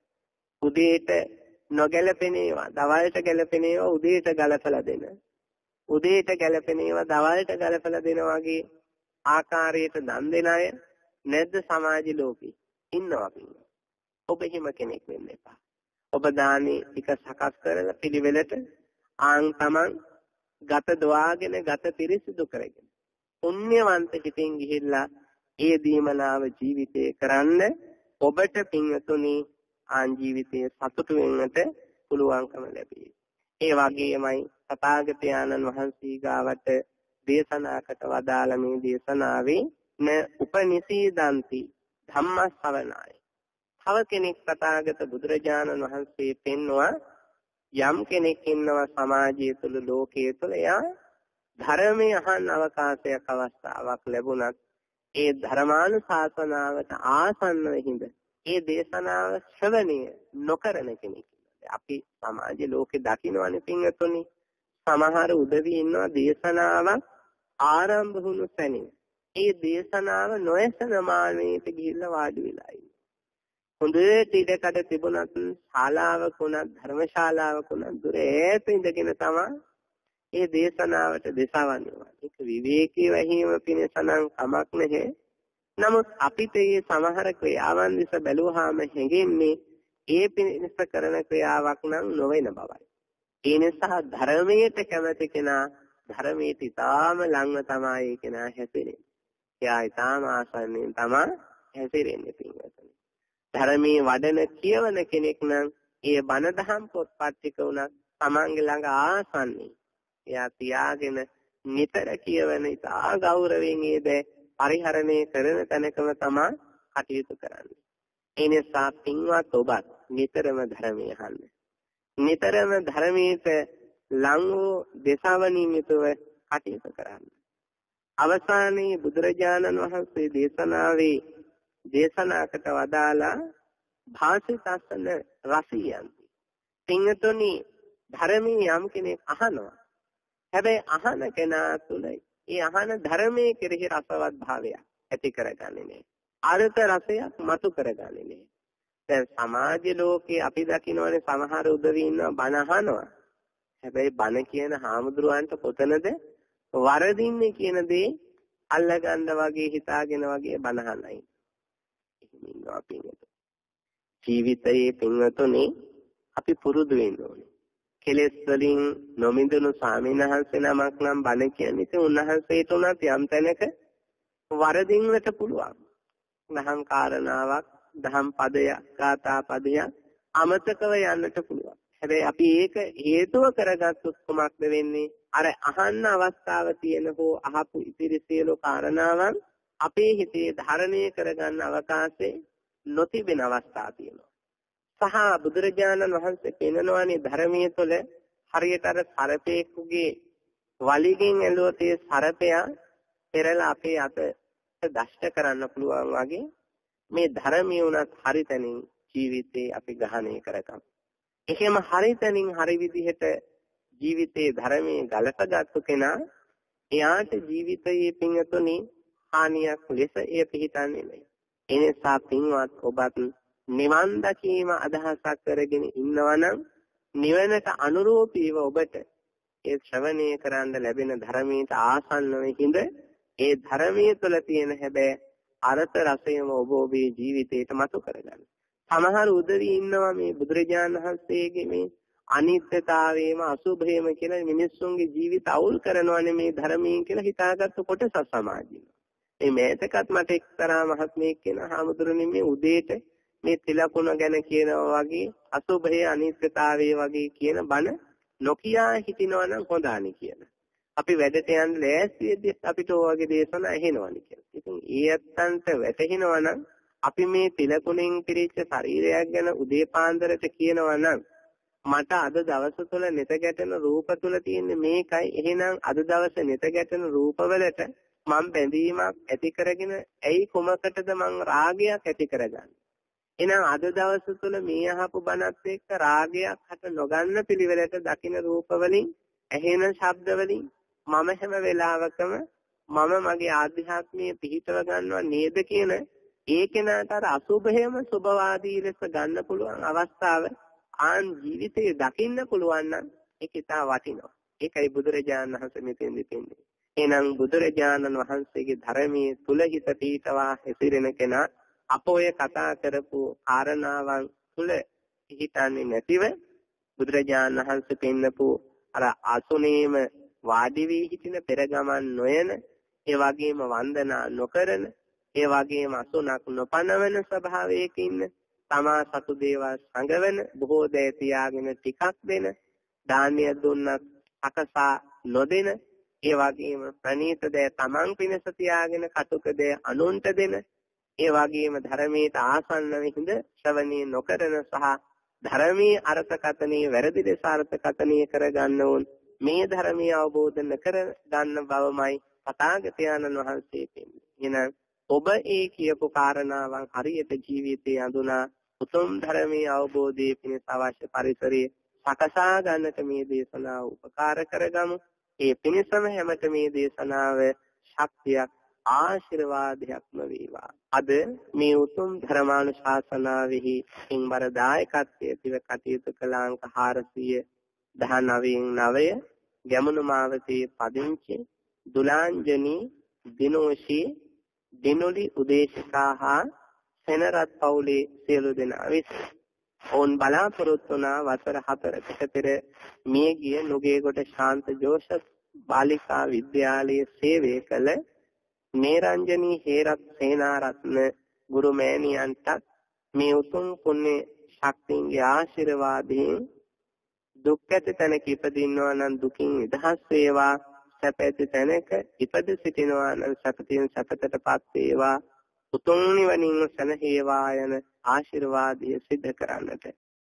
උදේට නොගැලපෙන ඒවා දවල්ට ගැලපෙන ඒවා උදේට ගලපලා දෙන. උදේට ගැලපෙන ඒවා දවල්ට ගලපලා දෙන වගේ ආකාරයට දන් දෙන අය නැද්ද සමාජ ලෝකේ? ඉන්නවා පිළිවෙල. ඔබ හිම කෙනෙක් වෙන්න එපා. ඔබ දානේ ටික සකස් කරලා පිළිවෙලට ආන් තමන් ගත දවාගෙන ගත පිරිසිදු කරගෙන පුණ්‍යවන්ත හිතෙන් ගිහිල්ලා ඒ දීමනාව ජීවිතේ කරන්න ඔබට පින්වතුනි ආන් ජීවිතයේ සතුටු වෙන්නට පුළුවන්කම ලැබේ. ඒ වගේමයි තථාගතයන්න් වහන්සේ ගාවට දේශනාකට වදාළ මේ දේශනාවේ න උපනිසීදන්ති ධම්මස්සවනාය. තව කෙනෙක් තථාගත බුදුරජාණන් වහන්සේ පෙන්වුවා යම් කෙනෙක් ඉන්නවා සමාජය තුළ ලෝකයේ තුළ එයා ධර්මයේ අහන්න අවකාශයක් අවස්ථාවක් ලැබුණත් ඒ ධර්මානුශාසනාවට ආසන්නව හිඳ ඒ දේශනාව ශ්‍රවණය නොකරන කෙනෙක්. අපි සමාජ ලෝකේ දකින්නවනේ පින්වතුනි සමහර උදවි ඉන්නවා දේශනාවක් ආරම්භ වුණු තැනින් ඒ දේශනාව නොයසන මානෙට ගිහිල්ලා වාඩි වෙලා ඉන්නවා. හොඳට ඉඩකඩ තිබුණත් ශාලාවක උනත් ධර්මශාලාවක උනත් දුර ඈත ඉඳගෙන තමයි ඒ දේශනාවට දෙසවන්නේ. ඒක විවේකී වහීම පිණිස නම් කමක් නැහැ. නමුත් අපිට මේ සමහර ක්‍රියාවන් දිස බැලුවාම හැඟෙන්නේ ඒ පිණිස කරන ක්‍රියාවක් නම් නොවන බවයි. ඒ නිසා ධර්මයට කැමති කෙනා ධර්මයට ඉතාම ළඟ තමයි කෙනා හැසිරෙන්නේ. එයා ඉතාම ආසන්නෙන් තමයි හැසිරෙන්නේ පින්වතුනි. ධර්මයේ වඩන කියවන කෙනෙක් නම් ඒ බණ දහම් පොත්පත් ටික උනත් තමන්ගේ ළඟ ආසන්නේ. එයා තියාගෙන නිතර කියවන ඉතා ගෞරවයෙන් ඒ දේ පරිහරණය කරන තැනකම තමයි කටයුතු කරන්නේ. ඒ නිසා පින්වත් ඔබත් නිතරම ධර්මයේ අහන්න. නිතරම ධර්මයට ලං වූ දේශාවනීයව කටයුතු කරන්න. අවසානයේ බුදුරජාණන් වහන්සේ දේශනාවේ දේශනාකට වදාලා භාසිතස්සන රසියන්ති. පින්තුනි ධර්මයේ යම් කෙනෙක් අහනවා. හැබැයි අහන කෙනා තුළ ඒ අහන ධර්මයේ කෙරෙහි රසවත් භාවයක් ඇති කරගන්නේ නැහැ. අර්ථ රසයක් මතු කරගන්නේ නැහැ. දැන් සමාජ ලෝකේ අපි දකින්නවනේ සමහර උදවි ඉන්නවා බණ අහනවා. හැබැයි බණ කියන හාමුදුරුවන්ට කොතනද වරදින්නේ කියන දේ අල්ලගන්න වගේ හිතාගෙන වගේ බණ අහනයි. ඉන්නවා පින්වතුනි. ජීවිතයේ පින්වතුනි අපි පුරුදු වෙන්න ඕනේ. කෙලෙස් වලින් නොමිදුණු ස්වාමීන් වහන්සේ නමක් නම් බණ කියන්නේ ඉතින් උන්වහන්සේට උනත් යම් තැනක වරදින්නට පුළුවන්. දහම් කාරණාවක්, දහම් පදයක්, ගාථා පදයක් අමතකව යන්නට පුළුවන්. හැබැයි අපි ඒක හේතුව කරගත්තොත් කොමක්ද වෙන්නේ? අර අහන්න අවස්ථාව තියෙන හෝ අහපු ඉතිරි සියලු කාරණාවන් අපේ හිතේ ධාරණය කරගන්න අවකාශය නොතිබෙන අවස්ථා තියෙනවා. සහ බුදුරජාණන් වහන්සේ පෙන්නනවානේ ධර්මයේ තුළ හරියට අර සර්පයෙකුගේ වලිගෙන් ඇලුවොත් ඒ සර්පයා පෙරලා අපේ අත දෂ්ට කරන්න පුළුවන් වගේ මේ ධර්මයේ උනත් හරිතනින් ජීවිතේ අපි ග්‍රහණය කරගමු. එහෙම හරිතනින් හරි විදිහට ජීවිතේ ධර්මයේ ගලපගත්තු කෙනා එයාට ජීවිතයේ පිංතුනි හානියක් ලෙස එය පිහිටන්නේ නැහැ. ඒ නිසා පින්වත් ඔබත් නිවන් දැකීම අදහසක් කරගෙන ඉන්නවනම් නිවනට අනුරූපීව ඔබට ඒ ශ්‍රවණය කරන්න ලැබෙන ධර්මයට ආසන්නව හිඳ ඒ ධර්මයේ තුළ තියෙන හැබැයි අර්ථ රසයම ඔබ ඔබේ ජීවිතයට මතු කරගන්න. සමහර උදවි ඉන්නවා මේ බුදුරජාණන් වහන්සේගේ මේ අනිත්‍යතාවයේම අසුභයම කියලා මිනිස්සුන්ගේ ජීවිත අවුල් කරනවානේ මේ ධර්මයෙන් කියලා හිතාගත්තු කොටස සමාජයේ. මේ මේතකත් මට එක්තරා මහත්මයෙක් කෙනා හාමුදුරනේ මේ උදේට මේ තිලකුණ ගැන කියනවා වගේ අසුභය අනිත්‍යතාවයේ වගේ කියන බණ නොකියා හිටිනවා නම් හොඳානි කියලා. අපි වැඩට යන්න ලෑස්තිෙද්දි අපිට ඔය වගේ දේශන ඇහෙනවනි කියලා. ඉතින් ඒ අත්තන්ට වැටහෙනවා නම් අපි මේ තිලකුණෙන් පිරිච්ච ශරීරයක් ගැන උදේ පාන්දරට කියනවා නම් මට අද දවස තුළ නිත ගැටෙන රූප තුළ තියෙන්නේ මේකයි. එහෙනම් අද දවසේ නිත ගැටෙන රූපවලට මම බැඳීමක් ඇති කරගෙන ඇයි කොමකටද මං රාගයක් ඇති කරගන්නේ? එහෙනම් අද දවස තුළ මේ අහපු බණත් එක්ක රාගයක් හට නොගන්න පිළිවෙලට දකින්න රූප වලින් ඇහෙන ශබ්ද වලින් මම හැම වෙලාවකම මම මගේ ආධ්‍යාත්මීය පිහිටව ගන්නවා නේද කියන ඒ කෙනාට අර අසුභයම සුභවාදී ලෙස ගන්න පුළුවන් අවස්ථාව ආන් ජීවිතයේ දකින්න පුළුවන් නම් ඒක ඉතා වටිනවා. ඒකයි බුදුරජාණන් වහන්සේ මෙතෙන්දි දෙන්නේ. එහෙනම් බුදුරජාණන් වහන්සේගේ ධර්මයේ තුල හිත පිහිටවා හැසිරෙන කෙනා අප ඔය කතා කරපු කාරණාවන් තුල පිහිටන්නේ නැතිව බුදුරජාණන් වහන්සේ පෙන්නපු අර ආසුනේම වාඩි වී හිටින පෙරගමන් නොයන ඒ වගේම වන්දනා නොකරන ඒ වගේම අසුනක් නොපනවන ස්වභාවයක ඉන්න තමා සතු දේවල් සංගවන බොහෝ දේ තියාගෙන ටිකක් දෙන දානය දුන්නත් අකසා නොදෙන ඒ වගේම ප්‍රණීත දේ තමන් පිණිස තියාගෙන කටුක දේ අනුන්ට දෙන ඒ වගේම ධර්මයට ආසන්නව හිඳ ශ්‍රවණී නොකරන සහ ධර්මයේ අර්ථකථනයේ වැරදි ලෙස අර්ථකථනය කරගන්න ඕන මේ ධර්මයේ අවබෝධ නොකර ගන්න බවමයි තථාගතයන්න් වහන්සේ පෙන්නේ. එහෙනම් ඔබ ඒ කියපු කාරණාවන් හරියට ජීවිතයේ අඳුනා උතුම් ධර්මයේ අවබෝධයේ පිණිස අවශ්‍ය පරිසරයේ සකසා ගන්නට මේ දේශනාව උපකාර කරගමු. ඒ පිණිසම හැමත මේ දේශනාව ශක්තියක් ආශිර්වාදයක්ම වේවා. අද මේ උතුම් ධර්මානුශාසනාවෙහි ඉන්බර දායකත්වයේ තිව කටයුතු කළ අංක 419 ගැමුණු මාවතේ පදිංචි දුලාංජනී දිනෝෂී දිනුලි උදේශිකා හා සෙනරත් පවුලේ සියලු දෙනා විසින් ඔවුන් බලාපොරොත්තු වන වසර 4කට පෙර මියගිය නුගේගොඩ ශාන්ත ජෝසප් බාලිකා විද්‍යාලයේ සේවය කළ නේරංජනී හේරත් සේනාරත්න ගුරු මෑණියන්ට මේ උතුම් පුණ්‍ය ශක්තියගේ ආශිර්වාදයෙන් දුක් ඇති තැනක ඉපදිනවා නම් දුකින් නිදහස් වේවා, සැප ඇති තැනක ඉපද සිටිනවා නම් සැපතින් සැපතටපත් වේවා, උතුම් නිවනින් සැනසේවා යන ආශිර්වාදය සිද්ධ කරන්නට